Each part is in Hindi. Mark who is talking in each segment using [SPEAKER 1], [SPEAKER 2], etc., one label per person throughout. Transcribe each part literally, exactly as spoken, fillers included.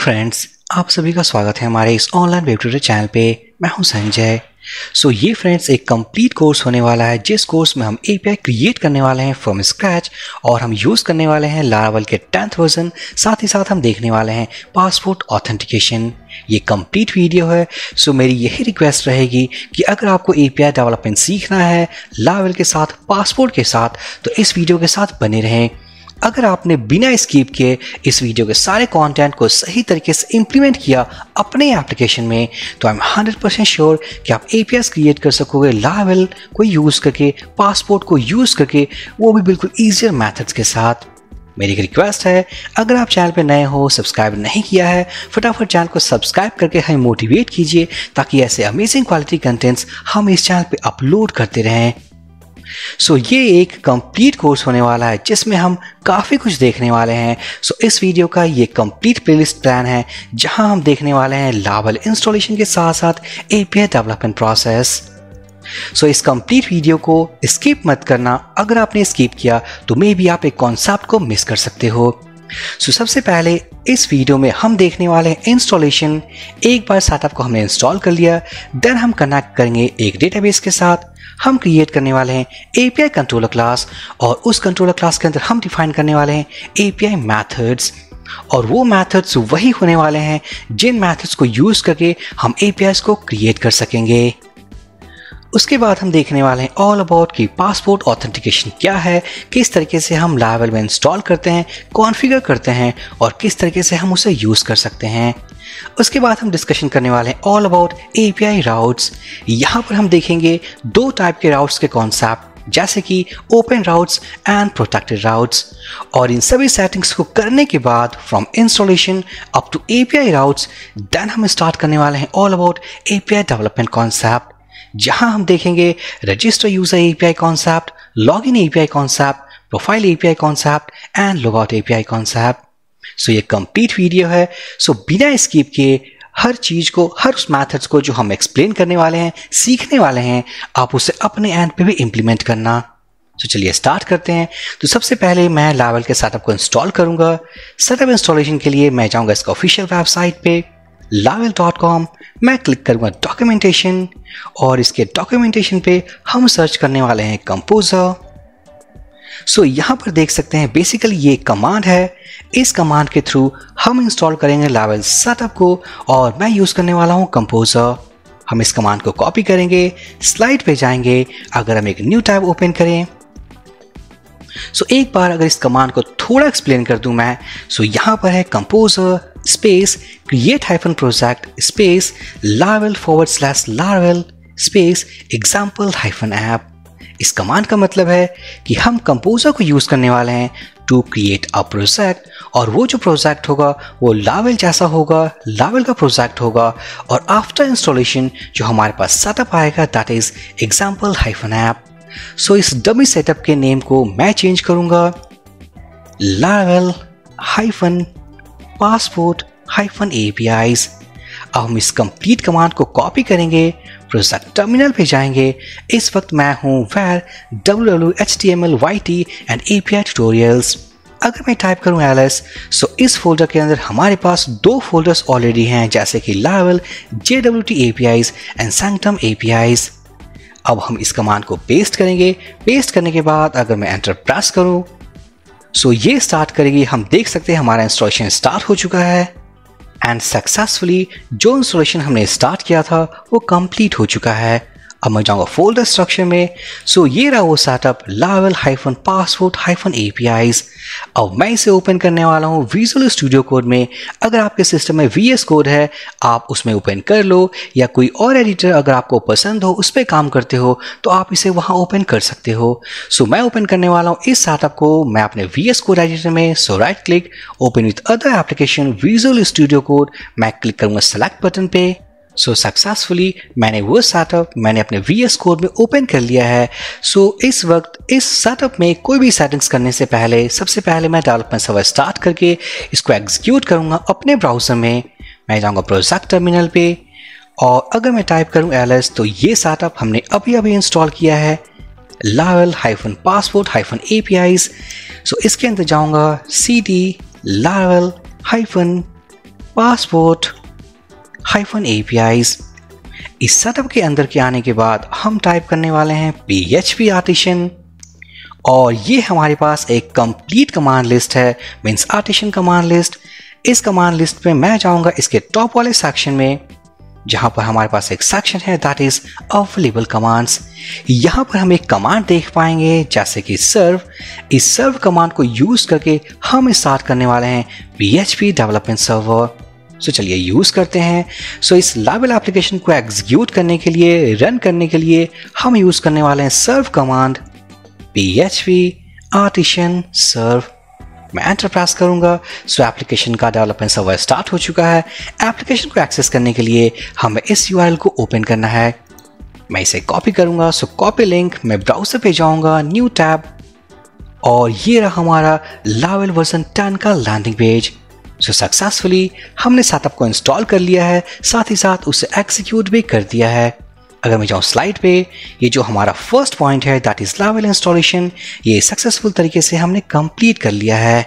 [SPEAKER 1] फ्रेंड्स, आप सभी का स्वागत है हमारे इस ऑनलाइन वेब ट्यूटर चैनल पे। मैं हूं संजय। सो ये फ्रेंड्स एक कंप्लीट कोर्स होने वाला है, जिस कोर्स में हम एपीआई क्रिएट करने वाले हैं फ्रॉम स्क्रैच और हम यूज़ करने वाले हैं लारावेल के टेंथ वर्जन। साथ ही साथ हम देखने वाले हैं पासपोर्ट ऑथेंटिकेशन। ये कंप्लीट वीडियो है। सो मेरी यही रिक्वेस्ट रहेगी कि अगर आपको एपीआई डेवलपमेंट सीखना है लारावेल के साथ, पासपोर्ट के साथ, तो इस वीडियो के साथ बने रहें। अगर आपने बिना स्किप किए इस वीडियो के सारे कंटेंट को सही तरीके से इंप्लीमेंट किया अपने एप्लीकेशन में, तो I am hundred percent sure कि आप एपीआई क्रिएट कर सकोगे लारावेल को यूज़ करके, पासपोर्ट को यूज़ करके, वो भी बिल्कुल ईजियर मेथड्स के साथ। मेरी एक रिक्वेस्ट है, अगर आप चैनल पे नए हो, सब्सक्राइब नहीं किया है, फटाफट चैनल को सब्सक्राइब करके हमें मोटिवेट कीजिए ताकि ऐसे अमेजिंग क्वालिटी कंटेंट्स हम इस चैनल पे अपलोड करते रहें। सो so, ये एक कंप्लीट कोर्स होने वाला है जिसमें हम काफ़ी कुछ देखने वाले हैं। सो so, इस वीडियो का ये कंप्लीट प्लेलिस्ट प्लान है जहां हम देखने वाले हैं लारावेल इंस्टॉलेशन के साथ साथ एपीआई डेवलपमेंट प्रोसेस। सो इस कंप्लीट वीडियो को स्किप मत करना। अगर आपने स्किप किया तो मे बी आप एक कॉन्सेप्ट को मिस कर सकते हो। सो so, सबसे पहले इस वीडियो में हम देखने वाले हैं इंस्टॉलेशन। एक बार सेटअप को हमने इंस्टॉल कर लिया, देन हम कनेक्ट करेंगे एक डेटाबेस के साथ। हम क्रिएट करने वाले हैं एपीआई कंट्रोलर क्लास और उस कंट्रोलर क्लास के अंदर हम डिफाइन करने वाले हैं एपीआई मेथड्स, और वो मेथड्स वही होने वाले हैं जिन मेथड्स को यूज़ करके हम एपीआईज को क्रिएट कर सकेंगे। उसके बाद हम देखने वाले हैं ऑल अबाउट कि पासपोर्ट ऑथेंटिकेशन क्या है, किस तरीके से हम लारावेल में इंस्टॉल करते हैं, कॉन्फ़िगर करते हैं और किस तरीके से हम उसे यूज़ कर सकते हैं। उसके बाद हम डिस्कशन करने वाले हैं ऑल अबाउट एपीआई राउट्स। यहाँ पर हम देखेंगे दो टाइप के राउट्स के कॉन्सेप्ट, जैसे कि open routes and protected routes. और इन सभी सेटिंग्स को करने के बाद from installation up to API routes, then हम स्टार्ट करने वाले हैं all about API development concept, जहां हम देखेंगे register user API concept, login API concept, profile API concept and logout API concept. So ये कंप्लीट वीडियो है। सो so, बिना स्किप किए हर चीज को, हर उस मेथड्स को जो हम एक्सप्लेन करने वाले हैं, सीखने वाले हैं, आप उसे अपने एंड पे भी इंप्लीमेंट करना। तो so, चलिए स्टार्ट करते हैं। तो सबसे पहले मैं लारावेल के सेटअप को इंस्टॉल करूंगा। सेटअप इंस्टॉलेशन के लिए मैं जाऊंगा इसका ऑफिशियल वेबसाइट पे लारावेल डॉट कॉम। मैं क्लिक करूंगा डॉक्यूमेंटेशन और इसके डॉक्यूमेंटेशन पे हम सर्च करने वाले हैं कंपोजर। सो so, यहाँ पर देख सकते हैं बेसिकली ये कमांड है। इस कमांड के थ्रू हम इंस्टॉल करेंगे लारावेल सेटअप को और मैं यूज़ करने वाला हूँ कंपोजर। हम इस कमांड को कॉपी करेंगे, स्लाइड पे जाएंगे। अगर हम एक न्यू टैब ओपन करें, सो so, एक बार अगर इस कमांड को थोड़ा एक्सप्लेन कर दूं मैं, सो so, यहाँ पर है composer space create hyphen project space Laravel forward slash Laravel space example hyphen app. इस कमांड का मतलब है कि हम कंपोजर को यूज़ करने वाले हैं टू क्रिएट अ प्रोजेक्ट, और वो जो प्रोजेक्ट होगा वो लारावेल जैसा होगा, लारावेल का प्रोजेक्ट होगा। और आफ्टर इंस्टॉलेशन जो हमारे पास सेटअप आएगा that is example hyphen app. So इस डमी सेटअप के नेम को मैं चेंज करूंगा Laravel hyphen passport hyphen APIs. अब हम इस कंप्लीट कमांड को कॉपी करेंगे, प्रोजेक्ट टर्मिनल पे जाएंगे। इस वक्त मैं हूं where W W H T M L Y T and API tutorials. अगर मैं टाइप करूं एलएस, सो इस फोल्डर के अंदर हमारे पास दो फोल्डर्स ऑलरेडी हैं, जैसे कि Laravel J W T APIs and Sanctum APIs. अब हम इस कमांड को पेस्ट करेंगे। पेस्ट करने के बाद अगर मैं एंटर प्रेस करूं, सो ये स्टार्ट करेगी। हम देख सकते हैं हमारा इंस्टॉलेशन स्टार्ट हो चुका है एंड सक्सेसफुली जो इंस्टॉलेशन हमने स्टार्ट किया था वो कंप्लीट हो चुका है। अब मैं जाऊंगा फोल्डर स्ट्रक्चर में। सो ये रहा वो setup Laravel hyphen passport hyphen APIs. अब मैं इसे ओपन करने वाला हूँ विजुअल स्टूडियो कोड में। अगर आपके सिस्टम में वीएस कोड है आप उसमें ओपन कर लो, या कोई और एडिटर अगर आपको पसंद हो उस पर काम करते हो तो आप इसे वहाँ ओपन कर सकते हो। सो मैं ओपन करने वाला हूँ इस सेटअप को मैं अपने वीएस कोड एडिटर में। So right click, open with other application Visual Studio Code. मैं क्लिक करूँगा सेलेक्ट बटन पे। सो so, सक्सेसफुली मैंने वो सेटअप मैंने अपने वीएस कोड में ओपन कर लिया है। सो so, इस वक्त इस सेटअप में कोई भी सेटिंग्स करने से पहले सबसे पहले मैं डेवलपमेंट सर्वर स्टार्ट करके इसको एग्जीक्यूट करूँगा अपने ब्राउज़र में। मैं जाऊँगा प्रोजेक्ट टर्मिनल पे और अगर मैं टाइप करूँ एलएस, तो ये सेटअप हमने अभी अभी इंस्टॉल किया है Laravel hyphen passport hyphen APIs. So इसके अंदर जाऊँगा C D Laravel hyphen passport hyphen APIs. इस सेटअप के अंदर के आने के बाद हम टाइप करने वाले हैं पीएचपी आर्टिशन, और ये हमारे पास एक कंप्लीट कमांड लिस्ट है, मींस आर्टिशन कमांड लिस्ट। इस कमांड लिस्ट में मैं जाऊंगा इसके टॉप वाले सेक्शन में, जहां पर हमारे पास एक सेक्शन है दैट इज अवेलेबल कमांड्स। यहां पर हम एक कमांड देख पाएंगे जैसे कि सर्व। इस सर्व कमांड को यूज करके हम स्टार्ट करने वाले हैं पीएचपी डेवलपमेंट सर्वर। सो चलिए यूज करते हैं। सो so, इस लाइवल एप्लीकेशन को एग्जीक्यूट करने के लिए, रन करने के लिए हम यूज करने वाले हैं serve command PHP artisan serve. मैं एंटर प्रेस करूंगा। सो एप्लीकेशन का डेवलपमेंट सर्वर स्टार्ट हो चुका है। एप्लीकेशन को एक्सेस करने के लिए हमें इस यूआरएल को ओपन करना है। मैं इसे कॉपी करूंगा। सो कॉपी लिंक, मैं ब्राउजर पे जाऊंगा, न्यू टैब, और ये रहा हमारा लाइवल वर्जन टेन का लैंडिंग पेज। सो सक्सेसफुली हमने सेटअप को इंस्टॉल कर लिया है, साथ ही साथ उसे एग्जीक्यूट भी कर दिया है। अगर मैं जाऊँ स्लाइड पे, ये जो हमारा फर्स्ट पॉइंट है दैट इज लाइवल इंस्टॉलेशन, ये सक्सेसफुल तरीके से हमने कंप्लीट कर लिया है।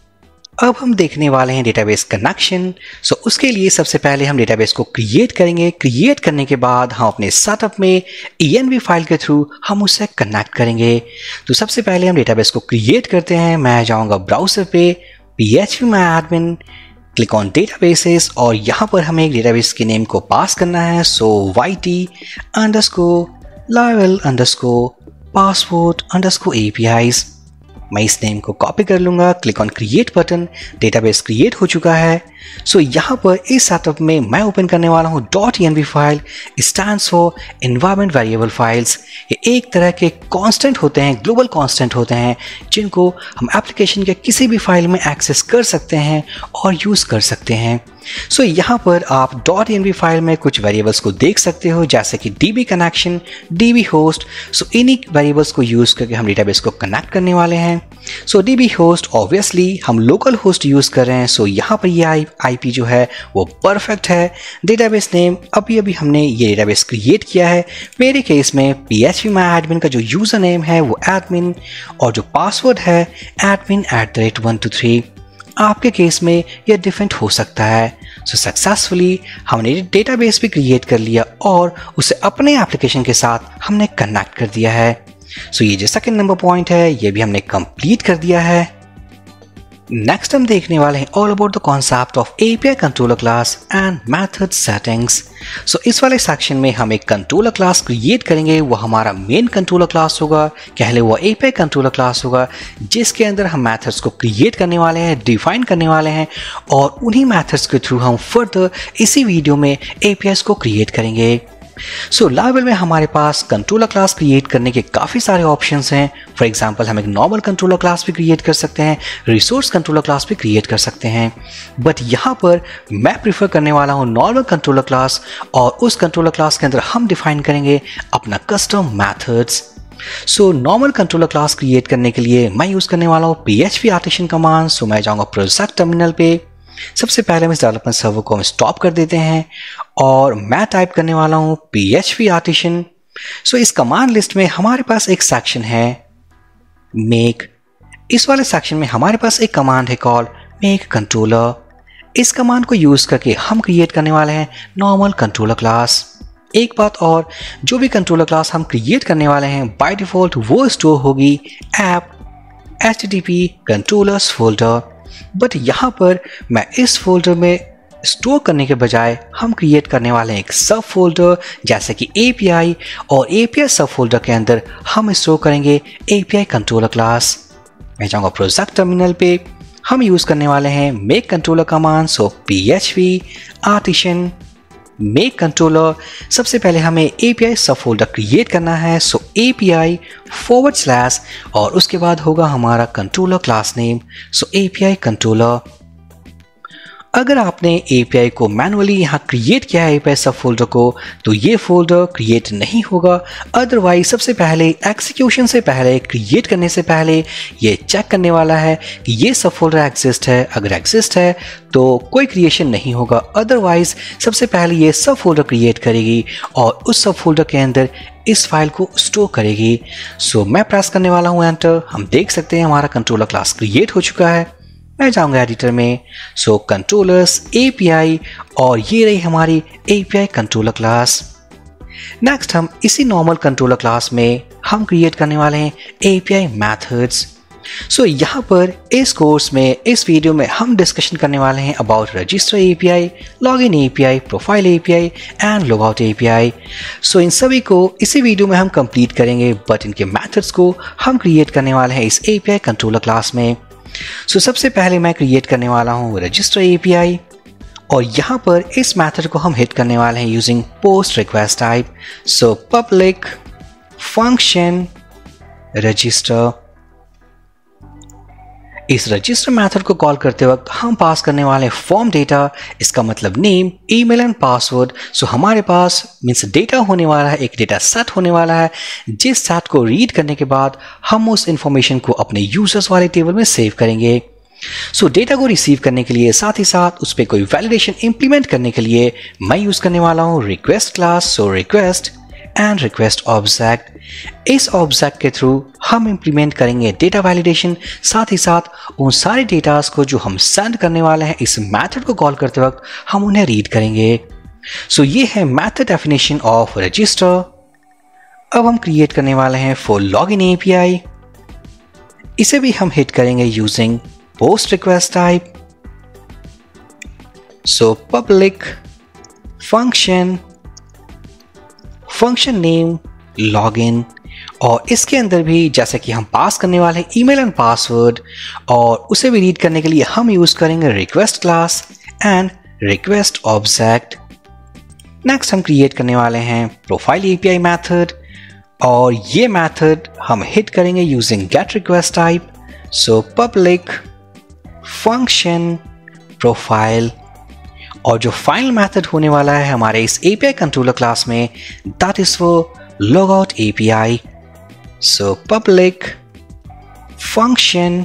[SPEAKER 1] अब हम देखने वाले हैं डेटाबेस कनेक्शन। सो उसके लिए सबसे पहले हम डेटाबेस को क्रिएट करेंगे। क्रिएट करने के बाद हम अपने सेटअप में ई एन वी फाइल के थ्रू हम उससे कनेक्ट करेंगे। तो सबसे पहले हम डेटाबेस को क्रिएट करते हैं। मैं जाऊँगा ब्राउजर पे, PHP my admin, click on databases, और यहाँ पर हमें एक डेटाबेस के नेम को पास करना है। So Y T underscore Laravel underscore passport underscore APIs. मैं इस नेम को कॉपी कर लूँगा, click on create button. Database create हो चुका है। सो so, यहाँ पर इस सेटअप में मैं ओपन करने वाला हूँ dot E N V file, stands for environment variable files. ये एक तरह के कांस्टेंट होते हैं, ग्लोबल कांस्टेंट होते हैं, जिनको हम एप्लीकेशन के किसी भी फाइल में एक्सेस कर सकते हैं और यूज़ कर सकते हैं। सो so, यहाँ पर आप dot E N V file में कुछ वेरिएबल्स को देख सकते हो, जैसे कि DB connection, DB host. So इन्हीं वेरिएबल्स को यूज़ करके हम डेटाबेस को कनेक्ट करने वाले हैं। सो डीबी होस्ट ऑब्वियसली हम लोकल होस्ट यूज़ कर रहे हैं। सो so, यहाँ पर ये आई आईपी जो है वो परफेक्ट है। डेटाबेस नेम, अभी अभी हमने ये डेटाबेस क्रिएट किया है। मेरे केस में पीएचपी माय एडमिन का जो यूज़र नेम है वो एडमिन, और जो पासवर्ड है admin at the rate one two three. आपके केस में यह डिफरेंट हो सकता है। सो सक्सेसफुली हमने डेटाबेस भी क्रिएट कर लिया और उसे अपने एप्लीकेशन के साथ हमने कनेक्ट कर दिया है। सो so, ये जो सेकंड नंबर पॉइंट है ये भी हमने कंप्लीट कर दिया है। नेक्स्ट हम देखने वाले हैं all about the concept of API controller class and method settings. So इस वाले सेक्शन में हम एक कंट्रोलर क्लास क्रिएट करेंगे। वो हमारा मेन कंट्रोलर क्लास होगा, कह ले वो एपीआई कंट्रोलर क्लास होगा, जिसके अंदर हम मेथड्स को क्रिएट करने वाले हैं, डिफाइन करने वाले हैं, और उन्हीं मेथड्स के थ्रू हम फर्दर इसी वीडियो में एपीआईज को क्रिएट करेंगे। सो so, लाइवल में हमारे पास कंट्रोलर क्लास क्रिएट करने के काफ़ी सारे ऑप्शंस हैं। फॉर एग्जांपल हम एक नॉर्मल कंट्रोलर क्लास भी क्रिएट कर सकते हैं, रिसोर्स कंट्रोलर क्लास भी क्रिएट कर सकते हैं, बट यहाँ पर मैं प्रीफर करने वाला हूँ नॉर्मल कंट्रोलर क्लास, और उस कंट्रोलर क्लास के अंदर हम डिफाइन करेंगे अपना custom methods. So normal controller class create करने के लिए मैं यूज़ करने वाला हूँ पीएचपी आर्टिशन कमांड। सो मैं जाऊँगा प्रोजेक्ट टर्मिनल पे। सबसे पहले हम इस डेवलपमेंट सर्वर को हम स्टॉप कर देते हैं, और मैं टाइप करने वाला हूँ पीएचपी आर्टिशन। सो इस कमांड लिस्ट में हमारे पास एक सेक्शन है मेक। इस वाले सेक्शन में हमारे पास एक कमांड है कॉल मेक कंट्रोलर। इस कमांड को यूज करके हम क्रिएट करने वाले हैं नॉर्मल कंट्रोलर क्लास। एक बात और, जो भी कंट्रोलर क्लास हम क्रिएट करने वाले हैं बाय डिफॉल्ट वो स्टोर होगी app H T T P controllers folder, but यहाँ पर मैं इस फोल्डर में स्टोर करने के बजाय हम क्रिएट करने वाले हैं एक सब फोल्डर जैसे कि एपीआई, और एपीआई सब फोल्डर के अंदर हम स्टोर करेंगे एपीआई कंट्रोलर क्लास। मैं जाऊँगा प्रोजेक्ट टर्मिनल पे। हम यूज़ करने वाले हैं make controller command. So PHP artisan make controller. सबसे पहले हमें एपीआई सब फोल्डर क्रिएट करना है। सो एपीआई फॉरवर्ड स्लैश, और उसके बाद होगा हमारा controller class name. So API controller. अगर आपने एपीआई को मैनुअली यहाँ क्रिएट किया है एपीआई सब फोल्डर को, तो ये फोल्डर क्रिएट नहीं होगा। अदरवाइज सबसे पहले एग्जीक्यूशन से पहले, क्रिएट करने से पहले ये चेक करने वाला है कि ये सब फोल्डर एग्जिस्ट है। अगर एग्जिस्ट है तो कोई क्रिएशन नहीं होगा, अदरवाइज सबसे पहले ये सब फोल्डर क्रिएट करेगी और उस सब फोल्डर के अंदर इस फाइल को स्टोर करेगी। सो so, मैं प्रेस करने वाला हूँ एंटर। हम देख सकते हैं हमारा कंट्रोलर क्लास क्रिएट हो चुका है। मैं जाऊंगा एडिटर में। सो कंट्रोलर्स एपीआई, और ये रही हमारी एपीआई कंट्रोलर क्लास। नेक्स्ट हम इसी नॉर्मल कंट्रोलर क्लास में हम क्रिएट करने वाले हैं एपीआई मेथड्स। सो यहाँ पर इस कोर्स में, इस वीडियो में हम डिस्कशन करने वाले हैं about register API, login API, profile API and logout API. So इन सभी को इसी वीडियो में हम कंप्लीट करेंगे, बट इनके मेथड्स को हम क्रिएट करने वाले हैं इस एपीआई कंट्रोलर क्लास में। सो so, सबसे पहले मैं क्रिएट करने वाला हूँ रजिस्टर एपीआई, और यहाँ पर इस मेथड को हम हिट करने वाले हैं using post request type. So public function register. इस रजिस्टर मेथड को कॉल करते वक्त हम पास करने वाले हैं फॉर्म डेटा, इसका मतलब name, email and password. So हमारे पास मीन्स डेटा होने वाला है, एक डेटा सेट होने वाला है, जिस सेट को रीड करने के बाद हम उस इंफॉर्मेशन को अपने यूजर्स वाले टेबल में सेव करेंगे। सो so, डेटा को रिसीव करने के लिए, साथ ही साथ उस पर कोई वैलिडेशन इंप्लीमेंट करने के लिए मैं यूज करने वाला हूँ request class. So request and request object. इस ऑब्जेक्ट के थ्रू हम इंप्लीमेंट करेंगे डेटा वैलिडेशन, साथ ही साथ उन सारे डेटास को जो हम सेंड करने वाले हैं इस मेथड को कॉल करते वक्त हम उन्हें रीड करेंगे। सो so, ये है मेथड डेफिनेशन ऑफ रजिस्टर। अब हम क्रिएट करने वाले हैं फॉर लॉगिन एपीआई। इसे भी हम हिट करेंगे using post request type. So public function function name login, और इसके अंदर भी जैसे कि हम पास करने वाले हैं ईमेल एंड पासवर्ड, और उसे भी रीड करने के लिए हम यूज करेंगे request class and request object. Next हम क्रिएट करने वाले हैं प्रोफाइल एपीआई मेथड, और ये मेथड हम हिट करेंगे using get request type. So public function profile, और जो फाइनल मेथड होने वाला है हमारे इस एपीआई कंट्रोलर क्लास में, that is for logout API. So public function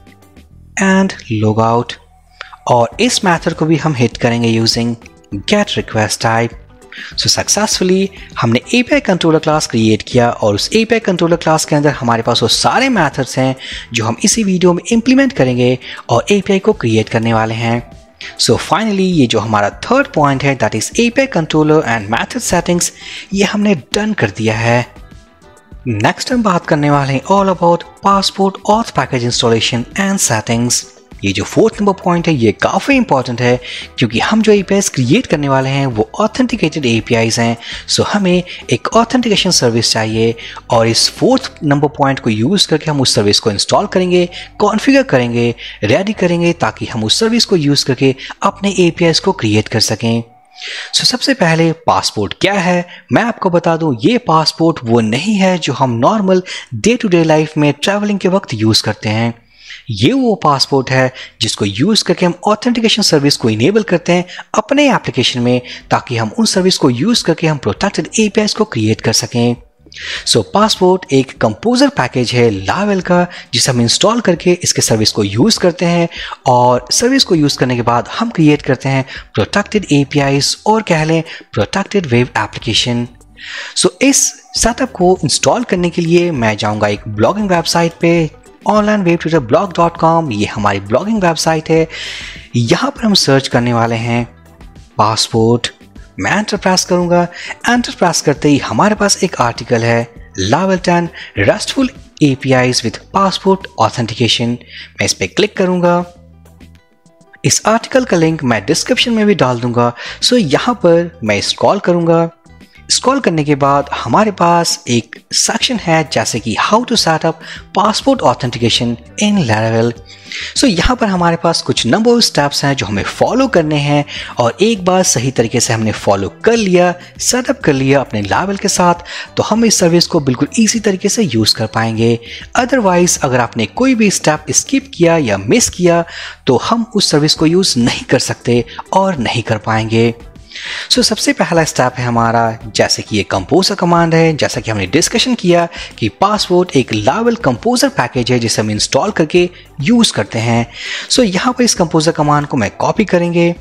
[SPEAKER 1] and logout, और इस मेथड को भी हम हिट करेंगे using get request type. So successfully हमने एपीआई कंट्रोलर क्लास क्रिएट किया, और उस एपीआई कंट्रोलर क्लास के अंदर हमारे पास वो सारे मेथड्स हैं जो हम इसी वीडियो में इंप्लीमेंट करेंगे और एपीआई को क्रिएट करने वाले हैं। सो so फाइनली ये जो हमारा थर्ड पॉइंट है, that is API controller and method settings, ये हमने डन कर दिया है। नेक्स्ट हम बात करने वाले हैं all about passport auth package installation and settings. ये जो फोर्थ नंबर पॉइंट है ये काफ़ी इंपॉर्टेंट है, क्योंकि हम जो एपीआईज क्रिएट करने वाले हैं वो ऑथेंटिकेटेड एपीआईज हैं। सो हमें एक ऑथेंटिकेशन सर्विस चाहिए, और इस फोर्थ नंबर पॉइंट को यूज़ करके हम उस सर्विस को इंस्टॉल करेंगे, कॉन्फ़िगर करेंगे, रेडी करेंगे, ताकि हम उस सर्विस को यूज़ करके अपने एपीआईज को क्रिएट कर सकें। सो so, सबसे पहले पासपोर्ट क्या है मैं आपको बता दूं। ये पासपोर्ट वो नहीं है जो हम normal day to day life में ट्रैवलिंग के वक्त यूज़ करते हैं। ये वो पासपोर्ट है जिसको यूज़ करके हम ऑथेंटिकेशन सर्विस को इनेबल करते हैं अपने एप्लीकेशन में, ताकि हम उन सर्विस को यूज़ करके हम प्रोटेक्टेड एपीआईज को क्रिएट कर सकें। सो so, पासपोर्ट एक कंपोजर पैकेज है लावेल का, जिसे हम इंस्टॉल करके इसके सर्विस को यूज़ करते हैं, और सर्विस को यूज़ करने के बाद हम क्रिएट करते हैं प्रोटेक्टेड एपीआईज, और कह लें प्रोटेक्टेड वेब एप्लीकेशन। सो इस सेटअप को इंस्टॉल करने के लिए मैं जाऊंगा एक ब्लॉगिंग वेबसाइट पे, online web tutor blog dot com. ये हमारी ब्लॉगिंग वेबसाइट है। यहाँ पर हम सर्च करने वाले हैं पासपोर्ट। मैं एंटर प्रेस करूंगा। एंटर प्रेस करते ही हमारे पास एक आर्टिकल है, Laravel ten RESTful APIs with passport authentication. मैं इस पर क्लिक करूंगा। इस आर्टिकल का लिंक मैं डिस्क्रिप्शन में भी डाल दूंगा। सो यहाँ पर मैं स्क्रॉल करूंगा। स्क्रॉल करने के बाद हमारे पास एक सेक्शन है जैसे कि how to set up passport authentication in Laravel. So यहाँ पर हमारे पास कुछ नंबर ऑफ स्टेप्स हैं जो हमें फॉलो करने हैं, और एक बार सही तरीके से हमने फॉलो कर लिया, सेटअप कर लिया अपने लावेल के साथ, तो हम इस सर्विस को बिल्कुल इजी तरीके से यूज़ कर पाएंगे। अदरवाइज अगर आपने कोई भी स्टेप स्किप किया या मिस किया तो हम उस सर्विस को यूज़ नहीं कर सकते और नहीं कर पाएंगे। सो so, सबसे पहला स्टेप है हमारा, जैसे कि ये कंपोजर कमांड है, जैसा कि हमने डिस्कशन किया कि पासपोर्ट एक लावेल कंपोजर पैकेज है जिसे हम इंस्टॉल करके यूज़ करते हैं। सो so, यहाँ पर इस कंपोजर कमांड को मैं कॉपी करेंगे।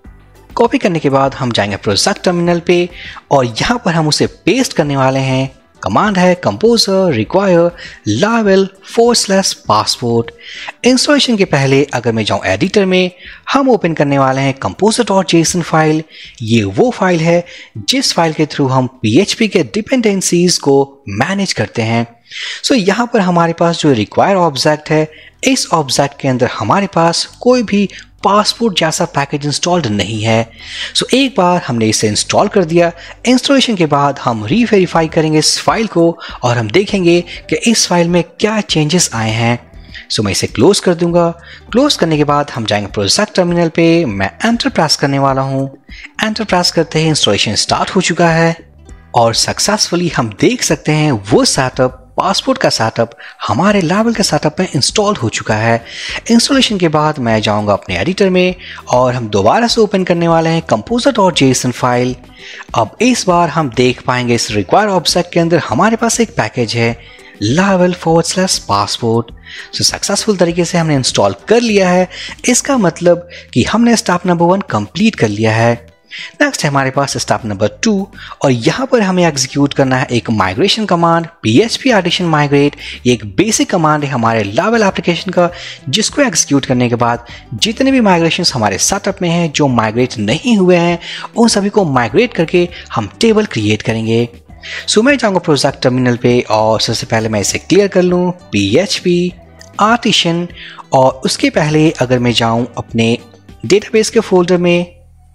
[SPEAKER 1] कॉपी करने के बाद हम जाएंगे प्रोजेक्ट टर्मिनल पे, और यहाँ पर हम उसे पेस्ट करने वाले हैं कमांड है composer require Laravel for slash passport. Installation के पहले अगर मैं जाऊं एडिटर में, हम ओपन करने वाले हैं कंपोजर डॉट जेसन फाइल। ये वो फाइल है जिस फाइल के थ्रू हम पीएचपी के डिपेंडेंसीज को मैनेज करते हैं। सो so, यहाँ पर हमारे पास जो रिक्वायर ऑब्जेक्ट है, इस ऑब्जेक्ट के अंदर हमारे पास कोई भी पासपोर्ट जैसा पैकेज इंस्टॉल्ड नहीं है। सो so, एक बार हमने इसे इंस्टॉल कर दिया। इंस्टॉलेशन के बाद हम रीवेरीफाई करेंगे इस फाइल को और हम देखेंगे कि इस फाइल में क्या चेंजेस आए हैं। सो so, मैं इसे क्लोज कर दूंगा। क्लोज करने के बाद हम जाएंगे प्रोजेक्ट टर्मिनल पे। मैं एंटर प्रेस करने वाला हूँ। एंटर प्रेस करते ही इंस्टॉलेशन स्टार्ट हो चुका है और सक्सेसफुली हम देख सकते हैं वो सेटअप, पासपोर्ट का सेटअप हमारे लावेल के सेटअप में इंस्टॉल हो चुका है। इंस्टॉलेशन के बाद मैं जाऊंगा अपने एडिटर में और हम दोबारा से ओपन करने वाले हैं कंपोजर डॉट जेसन फाइल। अब इस बार हम देख पाएंगे इस रिक्वायर ऑब्जेक्ट के अंदर हमारे पास एक पैकेज है Laravel forward slash passport. So successful तरीके से हमने इंस्टॉल कर लिया है। इसका मतलब कि हमने स्टेप नंबर वन कंप्लीट कर लिया है। नेक्स्ट है हमारे पास स्टेप नंबर टू और यहाँ पर हमें एग्जीक्यूट करना है एक migration command php artisan migrate। ये एक बेसिक कमांड है हमारे लावेल एप्लीकेशन का, जिसको एग्जीक्यूट करने के बाद जितने भी माइग्रेशंस हमारे सेटअप में हैं जो माइग्रेट नहीं हुए हैं, उन सभी को माइग्रेट करके हम टेबल क्रिएट करेंगे। सो मैं जाऊँगा प्रोजेक्ट टर्मिनल पे और सबसे पहले मैं इसे क्लियर कर लूँ php artisan। और उसके पहले अगर मैं जाऊँ अपने डेटाबेस के फोल्डर में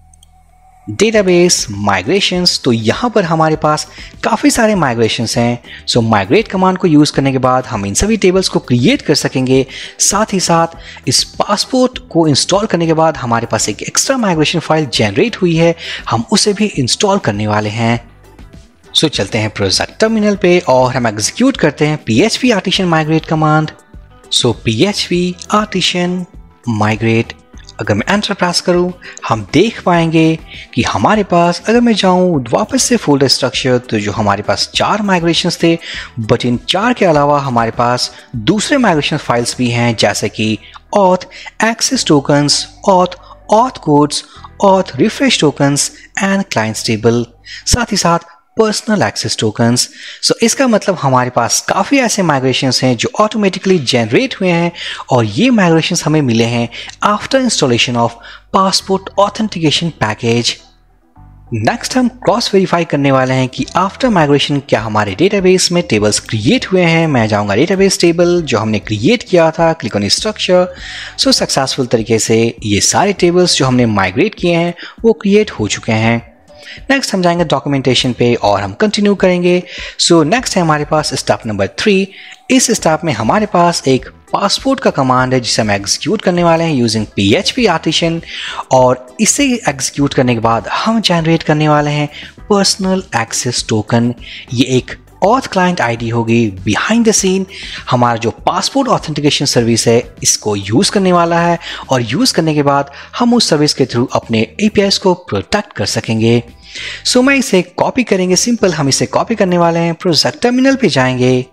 [SPEAKER 1] डेटाबेस माइग्रेशंस, तो यहाँ पर हमारे पास काफ़ी सारे माइग्रेशंस हैं। सो माइग्रेट कमांड को यूज़ करने के बाद हम इन सभी टेबल्स को क्रिएट कर सकेंगे। साथ ही साथ इस पासपोर्ट को इंस्टॉल करने के बाद हमारे पास एक एक्स्ट्रा माइग्रेशन फाइल जनरेट हुई है, हम उसे भी इंस्टॉल करने वाले हैं। सो चलते हैं प्रोजेक्ट टर्मिनल पे और हम एग्जीक्यूट करते हैं php artisan migrate command. So php artisan migrate, अगर मैं एंटर प्रेस करूं हम देख पाएंगे कि हमारे पास, अगर मैं जाऊं वापस से फोल्डर स्ट्रक्चर, तो जो हमारे पास चार माइग्रेशंस थे, बट इन चार के अलावा हमारे पास दूसरे माइग्रेशन फाइल्स भी हैं जैसे कि auth access tokens, auth auth codes, auth refresh tokens and clients table, साथ ही साथ पर्सनल एक्सेस टोकन्स। सो इसका मतलब हमारे पास काफ़ी ऐसे माइग्रेशंस हैं जो ऑटोमेटिकली जनरेट हुए हैं और ये माइग्रेशंस हमें मिले हैं after installation of passport authentication package. Next हम क्रॉस वेरीफाई करने वाले हैं कि आफ्टर माइग्रेशन क्या हमारे डेटाबेस में टेबल्स क्रिएट हुए हैं। मैं जाऊंगा डेटाबेस टेबल जो हमने क्रिएट किया था, click on structure. So successful तरीके से ये सारे टेबल्स जो हमने माइग्रेट किए हैं वो क्रिएट हो चुके हैं। नेक्स्ट हम जाएंगे डॉक्यूमेंटेशन पे और हम कंटिन्यू करेंगे। सो नेक्स्ट है हमारे पास स्टेप नंबर थ्री। इस स्टेप में हमारे पास एक पासपोर्ट का कमांड है जिसे हम एग्जीक्यूट करने वाले हैं यूजिंग php artisan और इसे एग्जीक्यूट करने के बाद हम जनरेट करने वाले हैं पर्सनल एक्सेस टोकन। ये एक ऑथ क्लाइंट आईडी होगी बिहाइंड द सीन। हमारा जो पासपोर्ट ऑथेंटिकेशन सर्विस है इसको यूज़ करने वाला है और यूज़ करने के बाद हम उस सर्विस के थ्रू अपने एपीआईज को प्रोटेक्ट कर सकेंगे। सो so, मैं इसे कॉपी करेंगे। सिंपल हम इसे कॉपी करने वाले हैं, प्रोजेक्ट टर्मिनल पे जाएंगे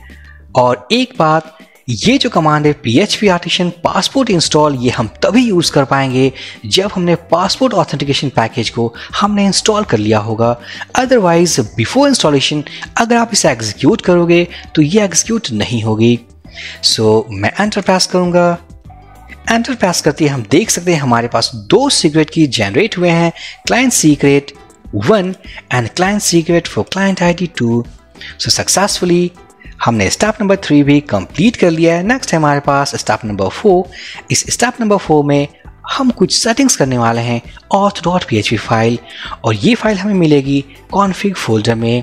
[SPEAKER 1] और एक बात, ये जो कमांड है php artisan पासपोर्ट इंस्टॉल, ये हम तभी यूज़ कर पाएंगे जब हमने पासपोर्ट ऑथेंटिकेशन पैकेज को हमने इंस्टॉल कर लिया होगा। अदरवाइज बिफोर इंस्टॉलेशन अगर आप इसे एग्जीक्यूट करोगे तो ये एग्जीक्यूट नहीं होगी। सो so, मैं एंटर प्रेस करूँगा। एंटर प्रेस करते ही हम देख सकते हैं हमारे पास दो सीक्रेट की जनरेट हुए हैं, client secret one and client secret for client I D two. So successfully हमने स्टेप नंबर थ्री भी कंप्लीट कर लिया है। नेक्स्ट है हमारे पास स्टेप नंबर फोर। इस स्टेप नंबर फोर में हम कुछ सेटिंग्स करने वाले हैं ऑथ डॉट php फाइल और ये फाइल हमें मिलेगी कॉन्फ़िग फोल्डर में।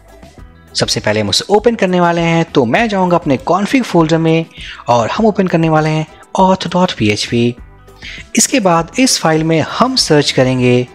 [SPEAKER 1] सबसे पहले हम उसे ओपन करने वाले हैं, तो मैं जाऊंगा अपने कॉन्फ़िग फोल्डर में और हम ओपन करने वाले हैं ऑथ डॉट php। इसके बाद इस फाइल में हम सर्च करेंगे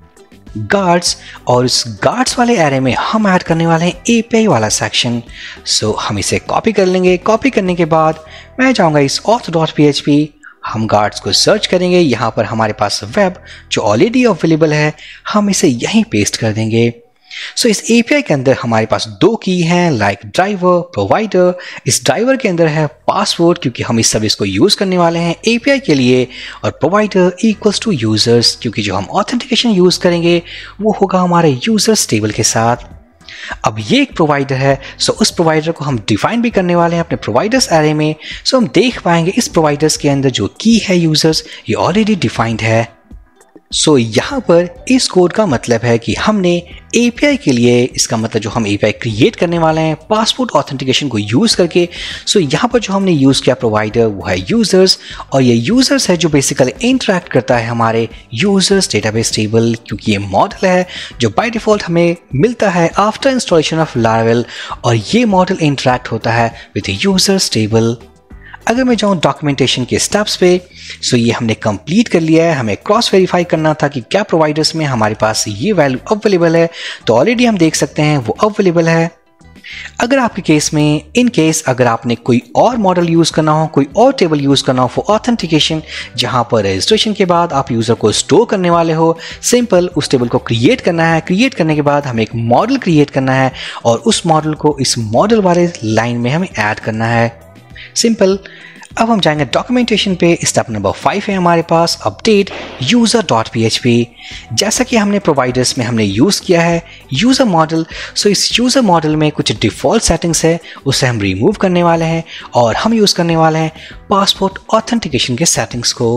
[SPEAKER 1] गार्ड्स और इस गार्ड्स वाले एरे में हम ऐड करने वाले हैं एपीआई वाला सेक्शन। सो हम इसे कॉपी कर लेंगे। कॉपी करने के बाद मैं जाऊंगा इस ऑथ डॉट php, हम गार्ड्स को सर्च करेंगे। यहाँ पर हमारे पास वेब जो ऑलरेडी अवेलेबल है, हम इसे यहीं पेस्ट कर देंगे। सो so, इस एपीआई के अंदर हमारे पास दो की हैं, लाइक ड्राइवर, प्रोवाइडर। इस ड्राइवर के अंदर है पासवर्ड क्योंकि हम इस सर्विस को यूज़ करने वाले हैं एपीआई के लिए, और प्रोवाइडर इक्वल्स टू यूज़र्स क्योंकि जो हम ऑथेंटिकेशन यूज़ करेंगे वो होगा हमारे यूज़र्स टेबल के साथ। अब ये एक प्रोवाइडर है, सो उस प्रोवाइडर को हम डिफाइन भी करने वाले हैं अपने प्रोवाइडर्स एरे में। सो हम देख पाएंगे इस प्रोवाइडर्स के अंदर जो की है यूजर्स, ये ऑलरेडी डिफाइंड है। सो so, यहाँ पर इस कोड का मतलब है कि हमने एपीआई के लिए, इसका मतलब जो हम एपीआई क्रिएट करने वाले हैं पासपोर्ट ऑथेंटिकेशन को यूज़ करके। सो so, यहाँ पर जो हमने यूज़ किया प्रोवाइडर वो है यूज़र्स, और ये यूज़र्स है जो बेसिकली इंटरेक्ट करता है हमारे यूज़र्स डेटाबेस टेबल, क्योंकि ये मॉडल है जो बाय डिफ़ॉल्ट हमें मिलता है आफ्टर इंस्टॉलेशन ऑफ लारावेल, और ये मॉडल इंटरेक्ट होता है विद यूज़र्स टेबल। अगर मैं जाऊँ डॉक्यूमेंटेशन के स्टेप्स पे, सो ये हमने कंप्लीट कर लिया है। हमें क्रॉस वेरीफाई करना था कि क्या प्रोवाइडर्स में हमारे पास ये वैल्यू अवेलेबल है, तो ऑलरेडी हम देख सकते हैं वो अवेलेबल है। अगर आपके केस में, इन केस अगर आपने कोई और मॉडल यूज़ करना हो, कोई और टेबल यूज़ करना हो फॉर ऑथेंटिकेशन, जहाँ पर रजिस्ट्रेशन के बाद आप यूज़र को स्टोर करने वाले हो, सिंपल उस टेबल को क्रिएट करना है। क्रिएट करने के बाद हमें एक मॉडल क्रिएट करना है और उस मॉडल को इस मॉडल वाले लाइन में हमें ऐड करना है, सिंपल। अब हम जाएंगे डॉक्यूमेंटेशन पे। स्टेप नंबर फाइव है हमारे पास update user dot P H P. जैसा कि हमने प्रोवाइडर्स में हमने यूज़ किया है यूज़र मॉडल, सो इस यूज़र मॉडल में कुछ डिफ़ॉल्ट सेटिंग्स है, उसे हम रिमूव करने वाले हैं और हम यूज़ करने वाले हैं पासपोर्ट ऑथेंटिकेशन के सेटिंग्स को।